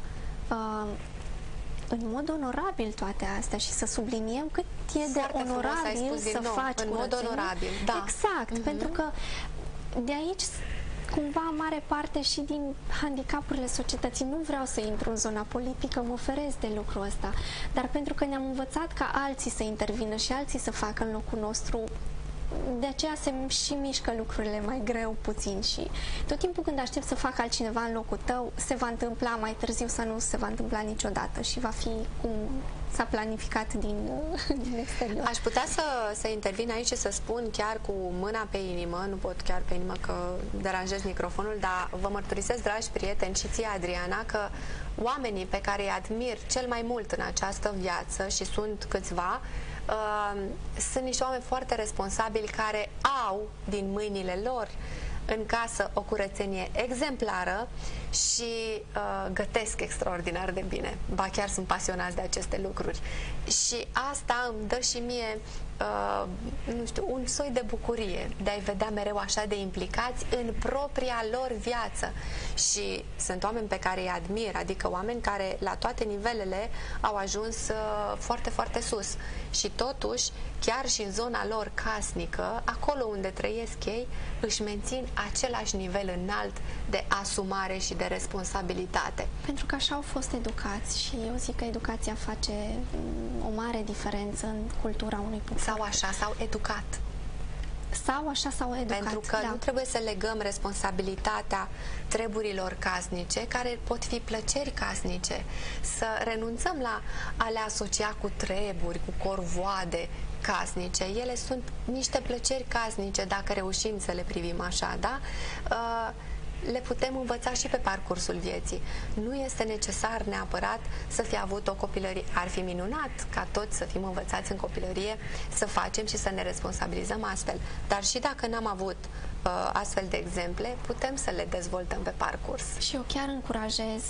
în mod onorabil toate astea și să subliniem cât e de onorabil să faci în mod onorabil. Da. Exact, pentru că de aici cumva mare parte și din handicapurile societății. Nu vreau să intru în zona politică, mă feresc de lucrul ăsta, dar pentru că ne-am învățat ca alții să intervină și alții să facă în locul nostru, de aceea se și mișcă lucrurile mai greu puțin și tot timpul când aștept să facă altcineva în locul tău, se va întâmpla mai târziu sau nu se va întâmpla niciodată și va fi cum s-a planificat din exterior. Aș putea să intervin aici și să spun chiar cu mâna pe inimă, nu pot chiar pe inimă că deranjez microfonul, dar vă mărturisesc, dragi prieteni, și ție, Adriana, că oamenii pe care îi admir cel mai mult în această viață, și sunt câțiva, sunt niște oameni foarte responsabili care au din mâinile lor în casă o curățenie exemplară și gătesc extraordinar de bine. Ba chiar sunt pasionați de aceste lucruri. Și asta îmi dă și mie nu știu, un soi de bucurie de a-i vedea mereu așa de implicați în propria lor viață. Și sunt oameni pe care îi admir, adică oameni care la toate nivelele au ajuns foarte, foarte sus. Și totuși, chiar și în zona lor casnică, acolo unde trăiesc ei, își mențin același nivel înalt de asumare și de responsabilitate. Pentru că așa au fost educați și eu zic că educația face o mare diferență în cultura unui popor. Sau așa s-au educat. Sau așa s-au educat. Pentru că nu trebuie să legăm responsabilitatea treburilor casnice, care pot fi plăceri casnice, să renunțăm la a le asocia cu treburi, cu corvoade casnice. Ele sunt niște plăceri casnice, dacă reușim să le privim așa, da? Le putem învăța și pe parcursul vieții. Nu este necesar neapărat să fi avut o copilărie. Ar fi minunat ca toți să fim învățați în copilărie să facem și să ne responsabilizăm astfel. Dar și dacă n-am avut astfel de exemple, putem să le dezvoltăm pe parcurs. Și eu chiar încurajez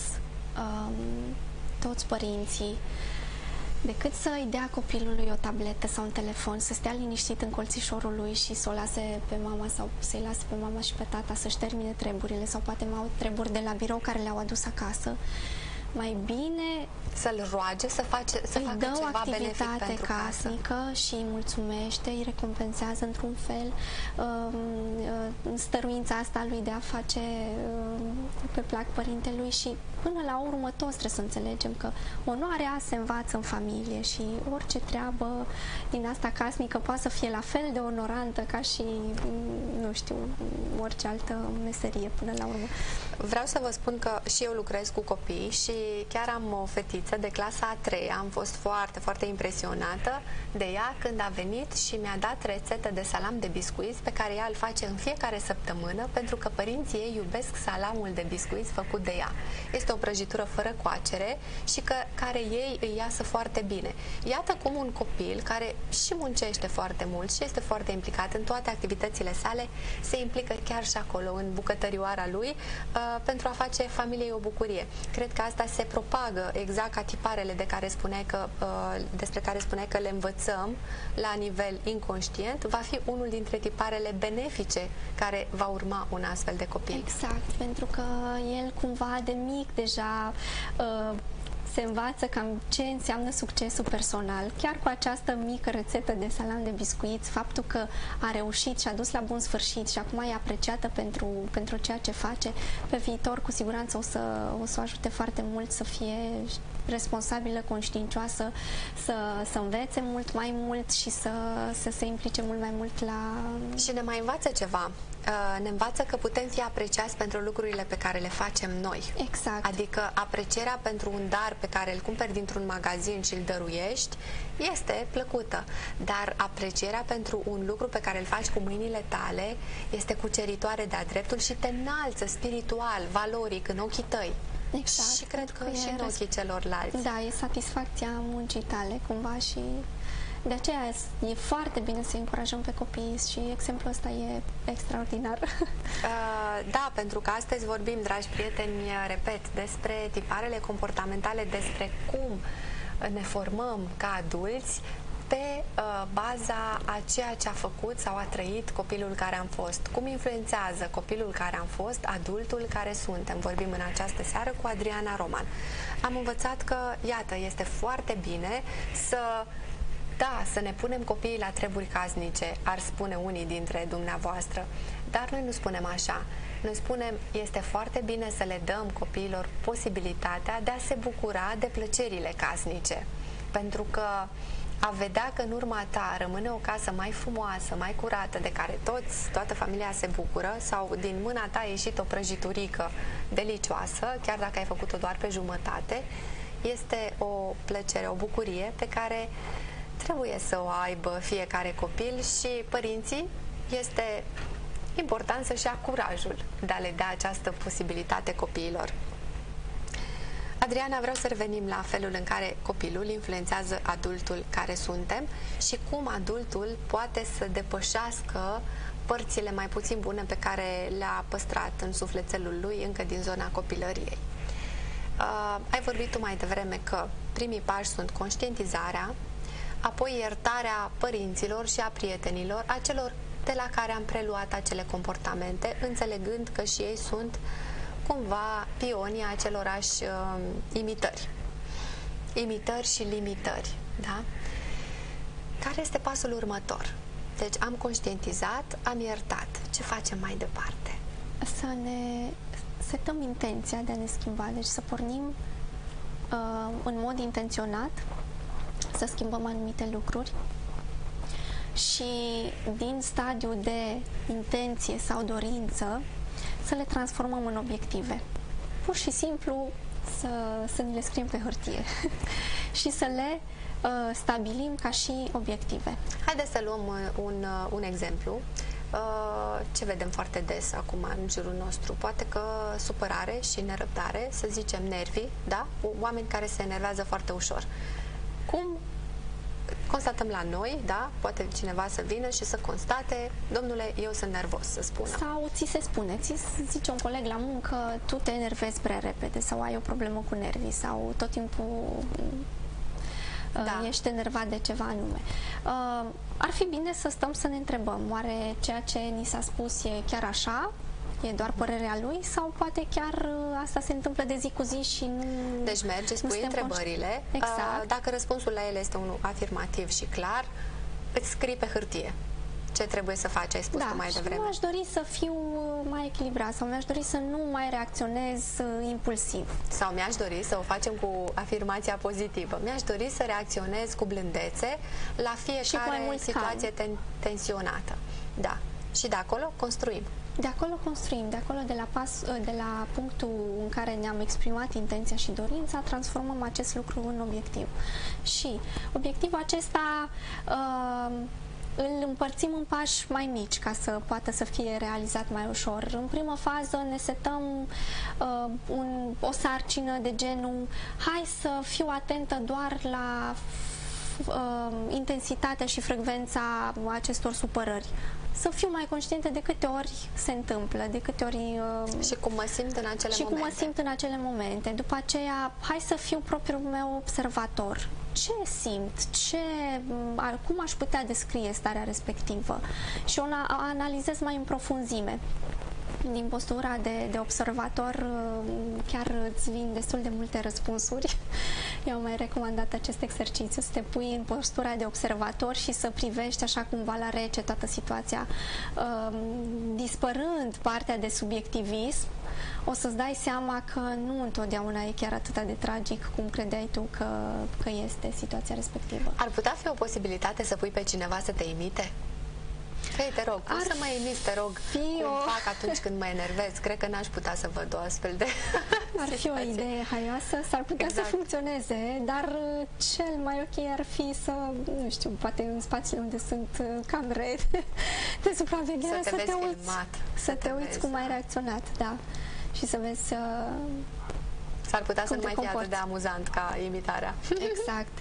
toți părinții, decât să îi dea copilului o tabletă sau un telefon, să stea liniștit în colțișorul lui și să o lase pe mama sau să-i lase pe mama și pe tata să-și termine treburile sau poate mai au treburi de la birou care le-au adus acasă, mai bine să-l roage să facă dă o ceva benefic pentru casnică casă. și îi mulțumește, îi recompensează într-un fel stăruința asta lui de a face pe plac părintelui și până la urmă toți trebuie să înțelegem că onoarea se învață în familie și orice treabă din asta casnică poate să fie la fel de onorantă ca și, nu știu, orice altă meserie până la urmă. Vreau să vă spun că și eu lucrez cu copii și chiar am o fetiță de clasa a 3-a. Am fost foarte, foarte impresionată de ea când a venit și mi-a dat rețetă de salam de biscuiți pe care ea îl face în fiecare săptămână pentru că părinții ei iubesc salamul de biscuiți făcut de ea. Este o prăjitură fără coacere și care ei îi iasă foarte bine. Iată cum un copil care și muncește foarte mult și este foarte implicat în toate activitățile sale, se implică chiar și acolo, în bucătărioara lui, pentru a face familiei o bucurie. Cred că asta se propagă exact ca tiparele despre care spuneai că le învățăm la nivel inconștient, va fi unul dintre tiparele benefice care va urma un astfel de copil. Exact, pentru că el cumva de mic deja se învață cam ce înseamnă succesul personal. Chiar cu această mică rețetă de salam de biscuiți, faptul că a reușit și a dus la bun sfârșit și acum e apreciată pentru ceea ce face, pe viitor cu siguranță o să ajute foarte mult să fie responsabilă, conștiincioasă, să învețe mult mai mult și să se implice mult mai mult la... Și ne mai învață ceva. Ne învață că putem fi apreciați pentru lucrurile pe care le facem noi. Exact. Adică aprecierea pentru un dar pe care îl cumperi dintr-un magazin și îl dăruiești este plăcută, dar aprecierea pentru un lucru pe care îl faci cu mâinile tale este cuceritoare de-a dreptul și te înalță spiritual, valoric în ochii tăi. Exact. Și cred că și în ochii celorlalți. Da, e satisfacția muncii tale cumva și de aceea e foarte bine să încurajăm pe copii și exemplul ăsta e extraordinar. Da, pentru că astăzi vorbim, dragi prieteni, repet, despre tiparele comportamentale, despre cum ne formăm ca adulți pe baza a ceea ce a făcut sau a trăit copilul care am fost. Cum influențează copilul care am fost adultul care suntem. Vorbim în această seară cu Adriana Roman. Am învățat că, iată, este foarte bine să ne punem copiii la treburi casnice, ar spune unii dintre dumneavoastră, dar noi nu spunem așa. Noi spunem, este foarte bine să le dăm copiilor posibilitatea de a se bucura de plăcerile casnice, pentru că a vedea că în urma ta rămâne o casă mai frumoasă, mai curată, de care toată familia se bucură, sau din mâna ta a ieșit o prăjiturică delicioasă, chiar dacă ai făcut-o doar pe jumătate, este o plăcere, o bucurie pe care trebuie să o aibă fiecare copil și părinții este important să-și ia curajul de a le da această posibilitate copiilor. Adriana, vreau să revenim la felul în care copilul influențează adultul care suntem și cum adultul poate să depășească părțile mai puțin bune pe care le-a păstrat în sufletelul lui încă din zona copilăriei. Ai vorbit tu mai devreme că primii pași sunt conștientizarea, apoi iertarea părinților și a prietenilor, a celor de la care am preluat acele comportamente, înțelegând că și ei sunt cumva pionii acelorași imitări. Imitări și limitări, da? Care este pasul următor? Deci am conștientizat, am iertat. Ce facem mai departe? Să ne setăm intenția de a ne schimba, deci să pornim în mod intenționat, să schimbăm anumite lucruri și din stadiul de intenție sau dorință să le transformăm în obiective. Pur și simplu să ne le scriem pe hârtie și să le stabilim ca și obiective. Haideți să luăm un exemplu. Ce vedem foarte des acum în jurul nostru? Poate că supărare și nerăbdare, să zicem nervii, da? Oameni care se enervează foarte ușor. Cum constatăm la noi, da? Poate cineva să vină și să constate, domnule, eu sunt nervos, să spună. Sau ți se spune, ți zice un coleg la muncă, tu te enervezi prea repede sau ai o problemă cu nervii sau tot timpul ești enervat de ceva anume. Ar fi bine să stăm să ne întrebăm, oare ceea ce ni s-a spus e chiar așa? E doar părerea lui? Sau poate chiar asta se întâmplă de zi cu zi și nu... Deci mergi, pui întrebările. Exact. Dacă răspunsul la ele este unul afirmativ și clar, îți scrii pe hârtie ce trebuie să faci, ai spus mai devreme. Și mi-aș dori să fiu mai echilibrat sau mi-aș dori să nu mai reacționez impulsiv. Sau mi-aș dori să o facem cu afirmația pozitivă. Mi-aș dori să reacționez cu blândețe la fiecare situație tensionată. Da. Și de acolo construim. De acolo construim, de acolo de la punctul în care ne-am exprimat intenția și dorința, transformăm acest lucru în obiectiv. Și obiectivul acesta îl împărțim în pași mai mici ca să poată să fie realizat mai ușor. În primă fază ne setăm o sarcină de genul hai să fiu atentă doar la intensitatea și frecvența acestor supărări. Să fiu mai conștientă de câte ori se întâmplă, de câte ori... și cum mă simt în acele momente. Cum mă simt în acele momente. După aceea, hai să fiu propriul meu observator. Ce simt? Cum aș putea descrie starea respectivă? Și o analizez mai în profunzime. Din postura de observator chiar îți vin destul de multe răspunsuri. Eu am mai recomandat acest exercițiu, să te pui în postura de observator și să privești așa cumva la rece toată situația. Dispărând partea de subiectivism, o să-ți dai seama că nu întotdeauna e chiar atât de tragic cum credeai tu că este situația respectivă. Ar putea fi o posibilitate să pui pe cineva să te imite? Hei, te rog, cum să mă imiți, te rog, cum fac atunci când mă enervez? Cred că n-aș putea să văd o astfel de Ar fi o idee haioasă, s-ar putea să funcționeze, dar cel mai ok ar fi să, nu știu, poate în spațiile unde sunt camere de supraveghere, să te uiți cum ai reacționat, da, și să vezi s-ar putea să nu mai fie atât de amuzant ca imitarea. Exact.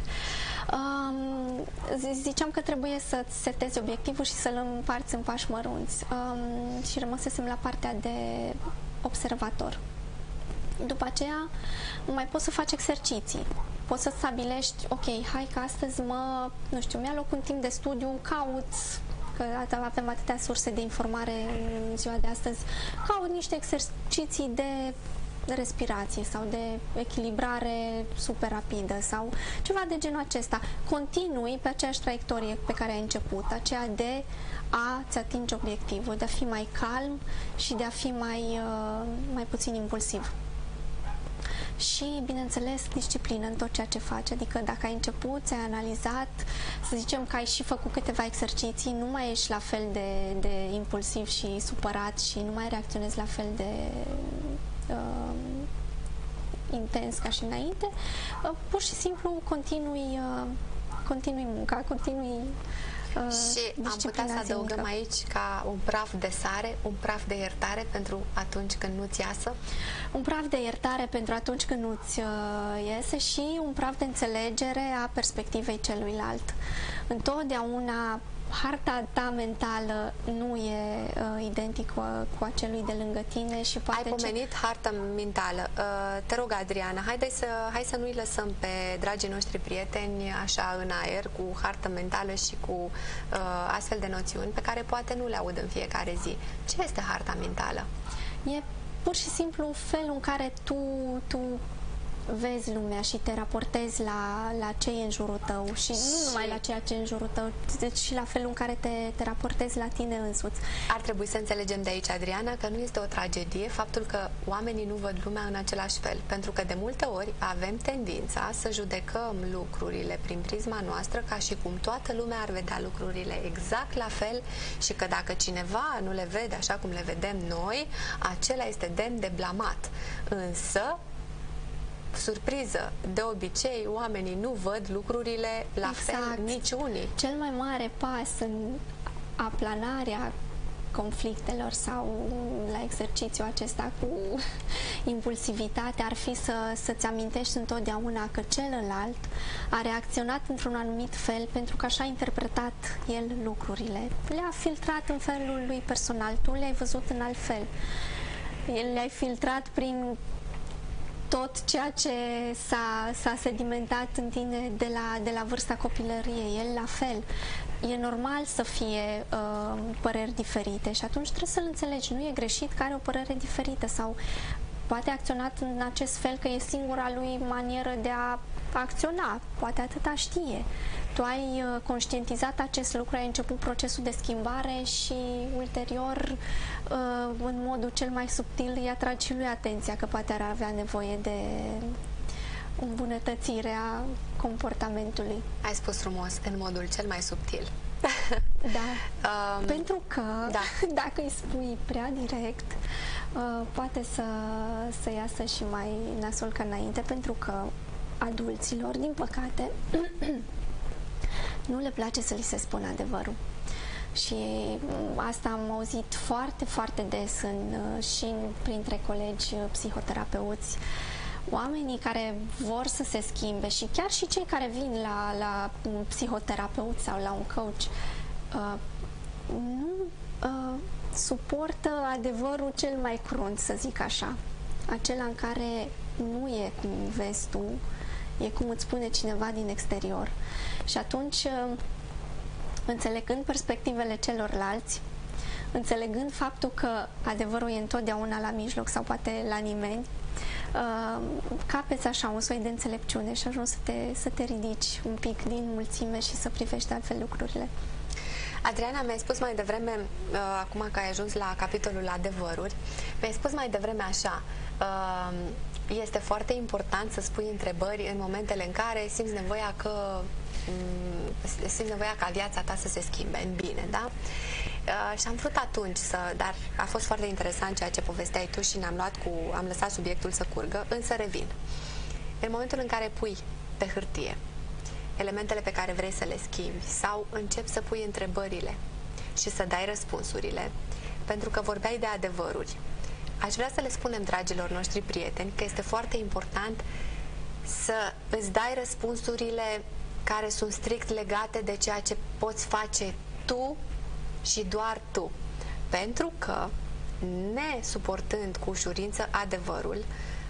Ziceam că trebuie să-ți setezi obiectivul și să-l împarți în pași mărunți. Și rămăsesem la partea de observator. După aceea mai poți să faci exerciții. Poți să stabilești, ok, hai că astăzi mi-a loc un timp de studiu, caut, că avem atâtea surse de informare în ziua de astăzi, caut niște exerciții de respirație sau de echilibrare super rapidă sau ceva de genul acesta. Continui pe aceeași traiectorie pe care ai început, aceea de a-ți atinge obiectivul, de a fi mai calm și de a fi mai puțin impulsiv. Și, bineînțeles, disciplină în tot ceea ce faci. Adică dacă ai început, ți-ai analizat, să zicem că ai și făcut câteva exerciții, nu mai ești la fel de impulsiv și supărat și nu mai reacționezi la fel de intens ca și înainte, pur și simplu continui munca, continui și am putea să adăugăm aici ca un praf de sare, un praf de iertare pentru atunci când nu-ți iasă? Un praf de iertare pentru atunci când nu-ți iese și un praf de înțelegere a perspectivei celuilalt. Întotdeauna harta ta mentală nu e identică cu acelui de lângă tine și poate... Ai pomenit harta mentală. Te rog, Adriana, hai să nu-i lăsăm pe dragii noștri prieteni așa în aer, cu hartă mentală și cu astfel de noțiuni pe care poate nu le aud în fiecare zi. Ce este harta mentală? E pur și simplu felul în care tu vezi lumea și te raportezi la ce e în jurul tău și nu numai la ceea ce e în jurul tău, ci și la felul în care te raportezi la tine însuți. Ar trebui să înțelegem de aici, Adriana, că nu este o tragedie faptul că oamenii nu văd lumea în același fel, pentru că de multe ori avem tendința să judecăm lucrurile prin prisma noastră ca și cum toată lumea ar vedea lucrurile exact la fel și că dacă cineva nu le vede așa cum le vedem noi, acela este demn de blamat. Însă, surpriză, de obicei oamenii nu văd lucrurile la fel niciunii. Cel mai mare pas în aplanarea conflictelor sau la exercițiul acesta cu impulsivitate ar fi să-ți amintești întotdeauna că celălalt a reacționat într-un anumit fel pentru că așa a interpretat el lucrurile. Le-a filtrat în felul lui personal, tu le-ai văzut în alt fel. Le-ai filtrat prin tot ceea ce s-a sedimentat în tine de la vârsta copilăriei, el la fel. E normal să fie păreri diferite și atunci trebuie să-l înțelegi. Nu e greșit că are o părere diferită sau poate acționat în acest fel că e singura lui manieră de a acționa. Poate atâta știe. Tu ai conștientizat acest lucru, ai început procesul de schimbare și ulterior, în modul cel mai subtil, îi atragi și lui atenția că poate ar avea nevoie de îmbunătățirea comportamentului. Ai spus frumos, în modul cel mai subtil. Da, pentru că dacă îi spui prea direct, poate să iasă și mai nasol ca înainte, pentru că adulților, din păcate, nu le place să li se spună adevărul. Și asta am auzit foarte, foarte des printre colegi psihoterapeuți, oamenii care vor să se schimbe și chiar și cei care vin la un psihoterapeut sau la un coach nu suportă adevărul cel mai crunt, să zic așa, acela în care nu e cum vezi tu, e cum îți spune cineva din exterior. Și atunci, înțelegând perspectivele celorlalți, înțelegând faptul că adevărul e întotdeauna la mijloc sau poate la nimeni, capeți așa un soi de înțelepciune și ajungi să te ridici un pic din mulțime și să privești altfel lucrurile. Adriana, mi-ai spus mai devreme, acum că ai ajuns la capitolul adevăruri, mi-ai spus mai devreme așa, este foarte important să spui întrebări în momentele în care simți nevoia ca viața ta să se schimbe în bine, da? Și am vrut atunci dar a fost foarte interesant ceea ce povesteai tu și am lăsat subiectul să curgă, însă revin. În momentul în care pui pe hârtie elementele pe care vrei să le schimbi sau începi să pui întrebările și să dai răspunsurile, pentru că vorbeai de adevăruri, aș vrea să le spunem dragilor noștri prieteni că este foarte important să îți dai răspunsurile care sunt strict legate de ceea ce poți face tu și doar tu. Pentru că, nesuportând cu ușurință adevărul,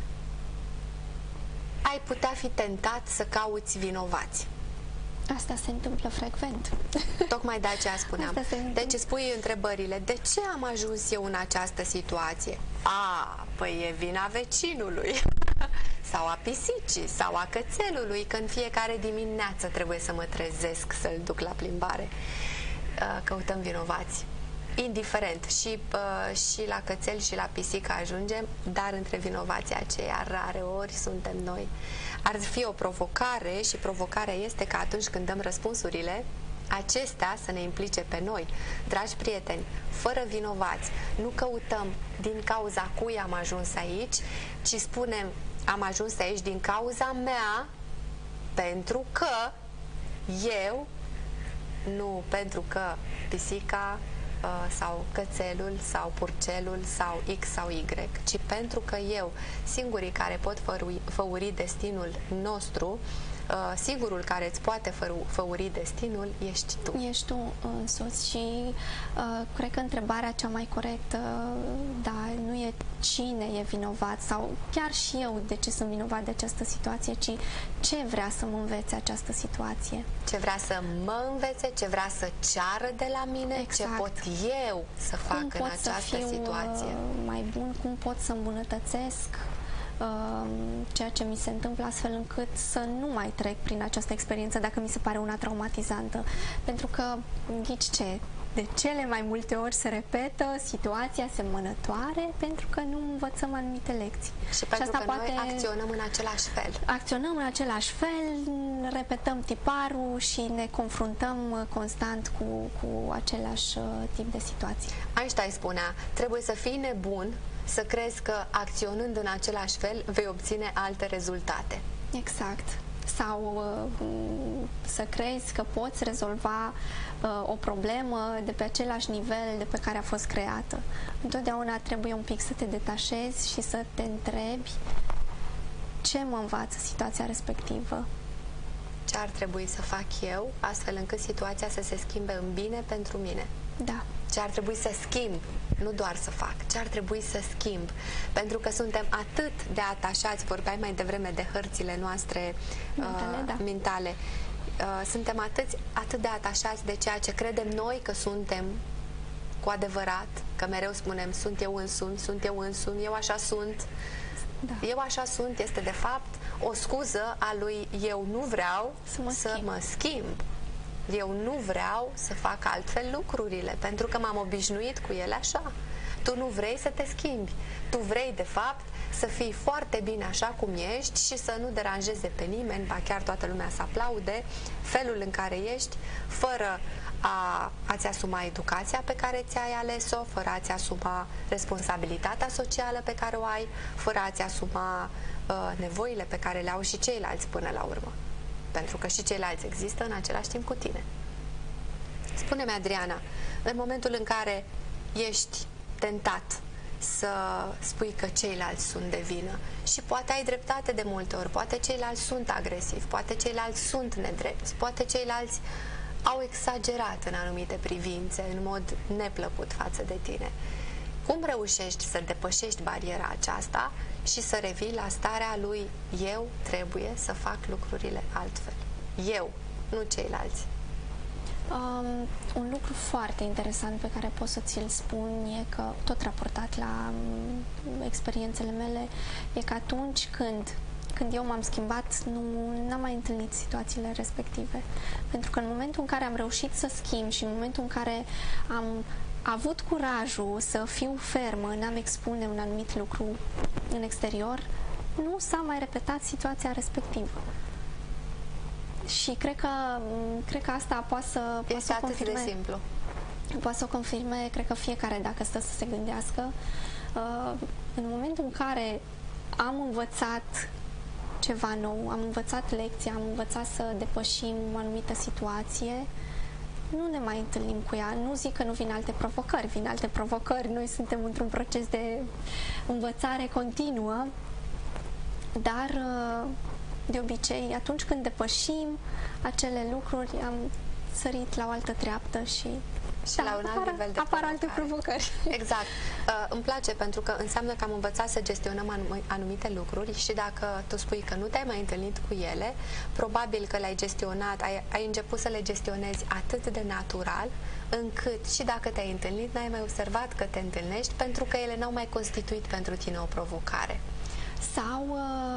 ai putea fi tentat să cauți vinovați. Asta se întâmplă frecvent. Tocmai de aceea spuneam. Deci îți pui întrebările. De ce am ajuns eu în această situație? Păi e vina vecinului. Sau a pisicii, sau a cățelului, că în fiecare dimineață trebuie să mă trezesc să-l duc la plimbare. Căutăm vinovați. Indiferent, și la cățel și la pisică ajungem, dar între vinovații aceia rare ori suntem noi. Ar fi o provocare și provocarea este că atunci când dăm răspunsurile, acestea să ne implice pe noi. Dragi prieteni, fără vinovați, nu căutăm din cauza cui am ajuns aici, ci spunem am ajuns aici din cauza mea, pentru că eu, nu pentru că pisica sau cățelul sau purcelul sau X sau Y, ci pentru că eu, singurii care pot făuri destinul nostru, singurul care îți poate făuri destinul ești tu. Ești tu însuți și cred că întrebarea cea mai corectă, da, nu e cine e vinovat sau chiar și eu de ce sunt vinovat de această situație, ci ce vrea să mă învețe această situație. Ce vrea să mă învețe, ce vrea să ceară de la mine, exact. Ce pot eu să fac în această situație. Mai bun, cum pot să îmbunătățesc ceea ce mi se întâmplă, astfel încât să nu mai trec prin această experiență dacă mi se pare una traumatizantă. Pentru că, ghici ce, de cele mai multe ori se repetă situații asemănătoare pentru că nu învățăm anumite lecții. Și pentru că noi acționăm în același fel. Acționăm în același fel, repetăm tiparul și ne confruntăm constant cu același tip de situații. Einstein spunea, trebuie să fii nebun să crezi că acționând în același fel vei obține alte rezultate. Exact. Sau să crezi că poți rezolva o problemă de pe același nivel de pe care a fost creată. Întotdeauna trebuie un pic să te detașezi și să te întrebi ce mă învață situația respectivă. Ce ar trebui să fac eu astfel încât situația să se schimbe în bine pentru mine? Da. Ce ar trebui să schimb, nu doar să fac, ce ar trebui să schimb. Pentru că suntem atât de atașați, vorbeai mai devreme de hărțile noastre mentale. Suntem atât de atașați de ceea ce credem noi că suntem cu adevărat, că mereu spunem sunt eu însumi, eu așa sunt. Da. Eu așa sunt este de fapt o scuză a lui eu nu vreau să mă schimb. Eu nu vreau să fac altfel lucrurile, pentru că m-am obișnuit cu ele așa. Tu nu vrei să te schimbi. Tu vrei, de fapt, să fii foarte bine așa cum ești și să nu deranjeze pe nimeni, ba chiar toată lumea să aplaude felul în care ești, fără a-ți asuma educația pe care ți-ai ales-o, fără a-ți asuma responsabilitatea socială pe care o ai, fără a-ți asuma nevoile pe care le au și ceilalți până la urmă. Pentru că și ceilalți există în același timp cu tine. Spune-mi, Adriana, în momentul în care ești tentat să spui că ceilalți sunt de vină și poate ai dreptate de multe ori, poate ceilalți sunt agresivi, poate ceilalți sunt nedrepți, poate ceilalți au exagerat în anumite privințe, în mod neplăcut față de tine. Cum reușești să depășești bariera aceasta și să revii la starea lui eu trebuie să fac lucrurile altfel? Eu, nu ceilalți. Un lucru foarte interesant pe care pot să ți-l spun e că, tot raportat la experiențele mele, e că atunci când eu m-am schimbat, n-am mai întâlnit situațiile respective. Pentru că în momentul în care am reușit să schimb și în momentul în care am avut curajul să fiu fermă, n-am expune un anumit lucru în exterior, nu s-a mai repetat situația respectivă. Și cred că asta poate să confirme. De simplu. Poate să o confirme, cred că fiecare, dacă stă să se gândească. În momentul în care am învățat ceva nou, am învățat lecția, am învățat să depășim o anumită situație, nu ne mai întâlnim cu ea. Nu zic că nu vin alte provocări, vin alte provocări. Noi suntem într-un proces de învățare continuă, dar de obicei, atunci când depășim acele lucruri, am sărit la o altă treaptă și la un alt nivel de apar alte provocări. Exact. Îmi place pentru că înseamnă că am învățat să gestionăm anumite lucruri și dacă tu spui că nu te-ai mai întâlnit cu ele, probabil că le-ai gestionat, ai început să le gestionezi atât de natural, încât și dacă te-ai întâlnit, n-ai mai observat că te întâlnești pentru că ele n-au mai constituit pentru tine o provocare. Sau,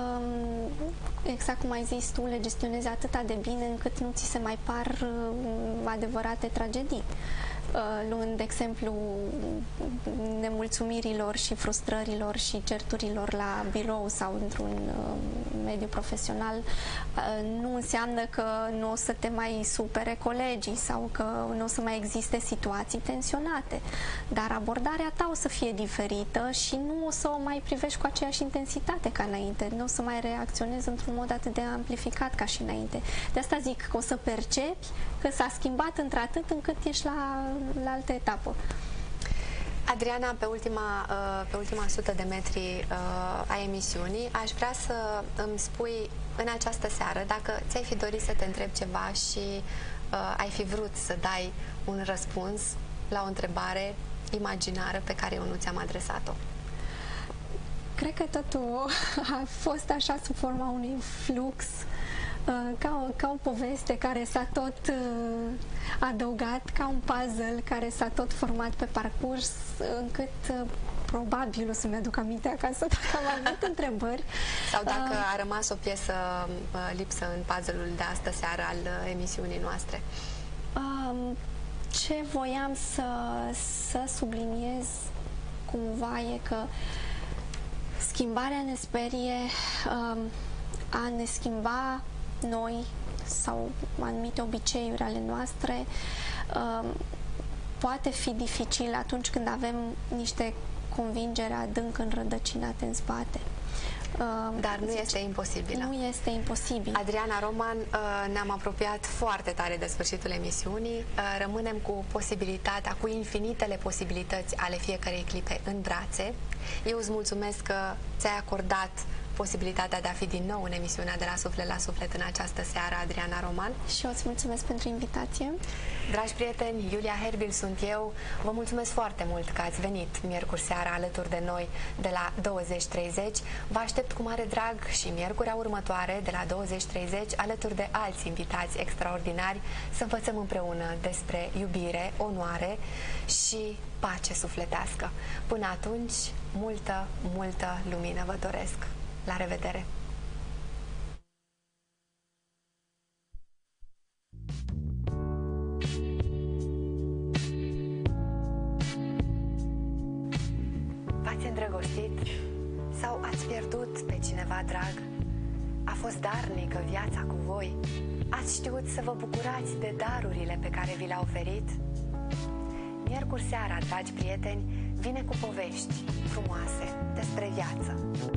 exact cum ai zis tu, le gestionezi atâta de bine încât nu ți se mai par adevărate tragedii. Luând exemplu nemulțumirilor și frustrărilor și certurilor la birou sau într-un mediu profesional, nu înseamnă că nu o să te mai supere colegii sau că nu o să mai existe situații tensionate, dar abordarea ta o să fie diferită și nu o să o mai privești cu aceeași intensitate ca înainte, nu o să mai reacționezi într-un mod atât de amplificat ca și înainte. De asta zic că o să percepi că s-a schimbat într-atât încât ești la altă etapă. Adriana, pe ultima 100 de metri a emisiunii, aș vrea să îmi spui în această seară dacă ți-ai fi dorit să te întreb ceva și ai fi vrut să dai un răspuns la o întrebare imaginară pe care eu nu ți-am adresat-o. Cred că totul a fost așa sub forma unui flux, ca o poveste care s-a tot adăugat, ca un puzzle care s-a tot format pe parcurs, încât probabil o să-mi aduc aminte acasă dacă am avut întrebări. Sau dacă a rămas o piesă lipsă în puzzle-ul de astă seară al emisiunii noastre. Ce voiam să subliniez cumva e că schimbarea ne sperie, a ne schimba noi sau anumite obiceiuri ale noastre poate fi dificil atunci când avem niște convingeri adânc înrădăcinate în spate. Dar nu este imposibilă. Nu este imposibil. Adriana Roman, ne-am apropiat foarte tare de sfârșitul emisiunii. Rămânem cu posibilitatea, cu infinitele posibilități ale fiecărei clipe în brațe. Eu îți mulțumesc că ți-ai acordat posibilitatea de a fi din nou în emisiunea De la Suflet la Suflet în această seară, Adriana Roman. Și eu îți mulțumesc pentru invitație. Dragi prieteni, Iulia Herbil sunt eu. Vă mulțumesc foarte mult că ați venit miercuri seara alături de noi de la 20:30. Vă aștept cu mare drag și miercurea următoare de la 20:30 alături de alți invitați extraordinari să învățăm împreună despre iubire, onoare și pace sufletească. Până atunci, multă, multă lumină vă doresc. La revedere! V-ați îndrăgostit sau ați pierdut pe cineva drag? A fost darnică viața cu voi? Ați știut să vă bucurați de darurile pe care vi le-a oferit? Miercuri seara, dragi prieteni, vine cu povești frumoase despre viață.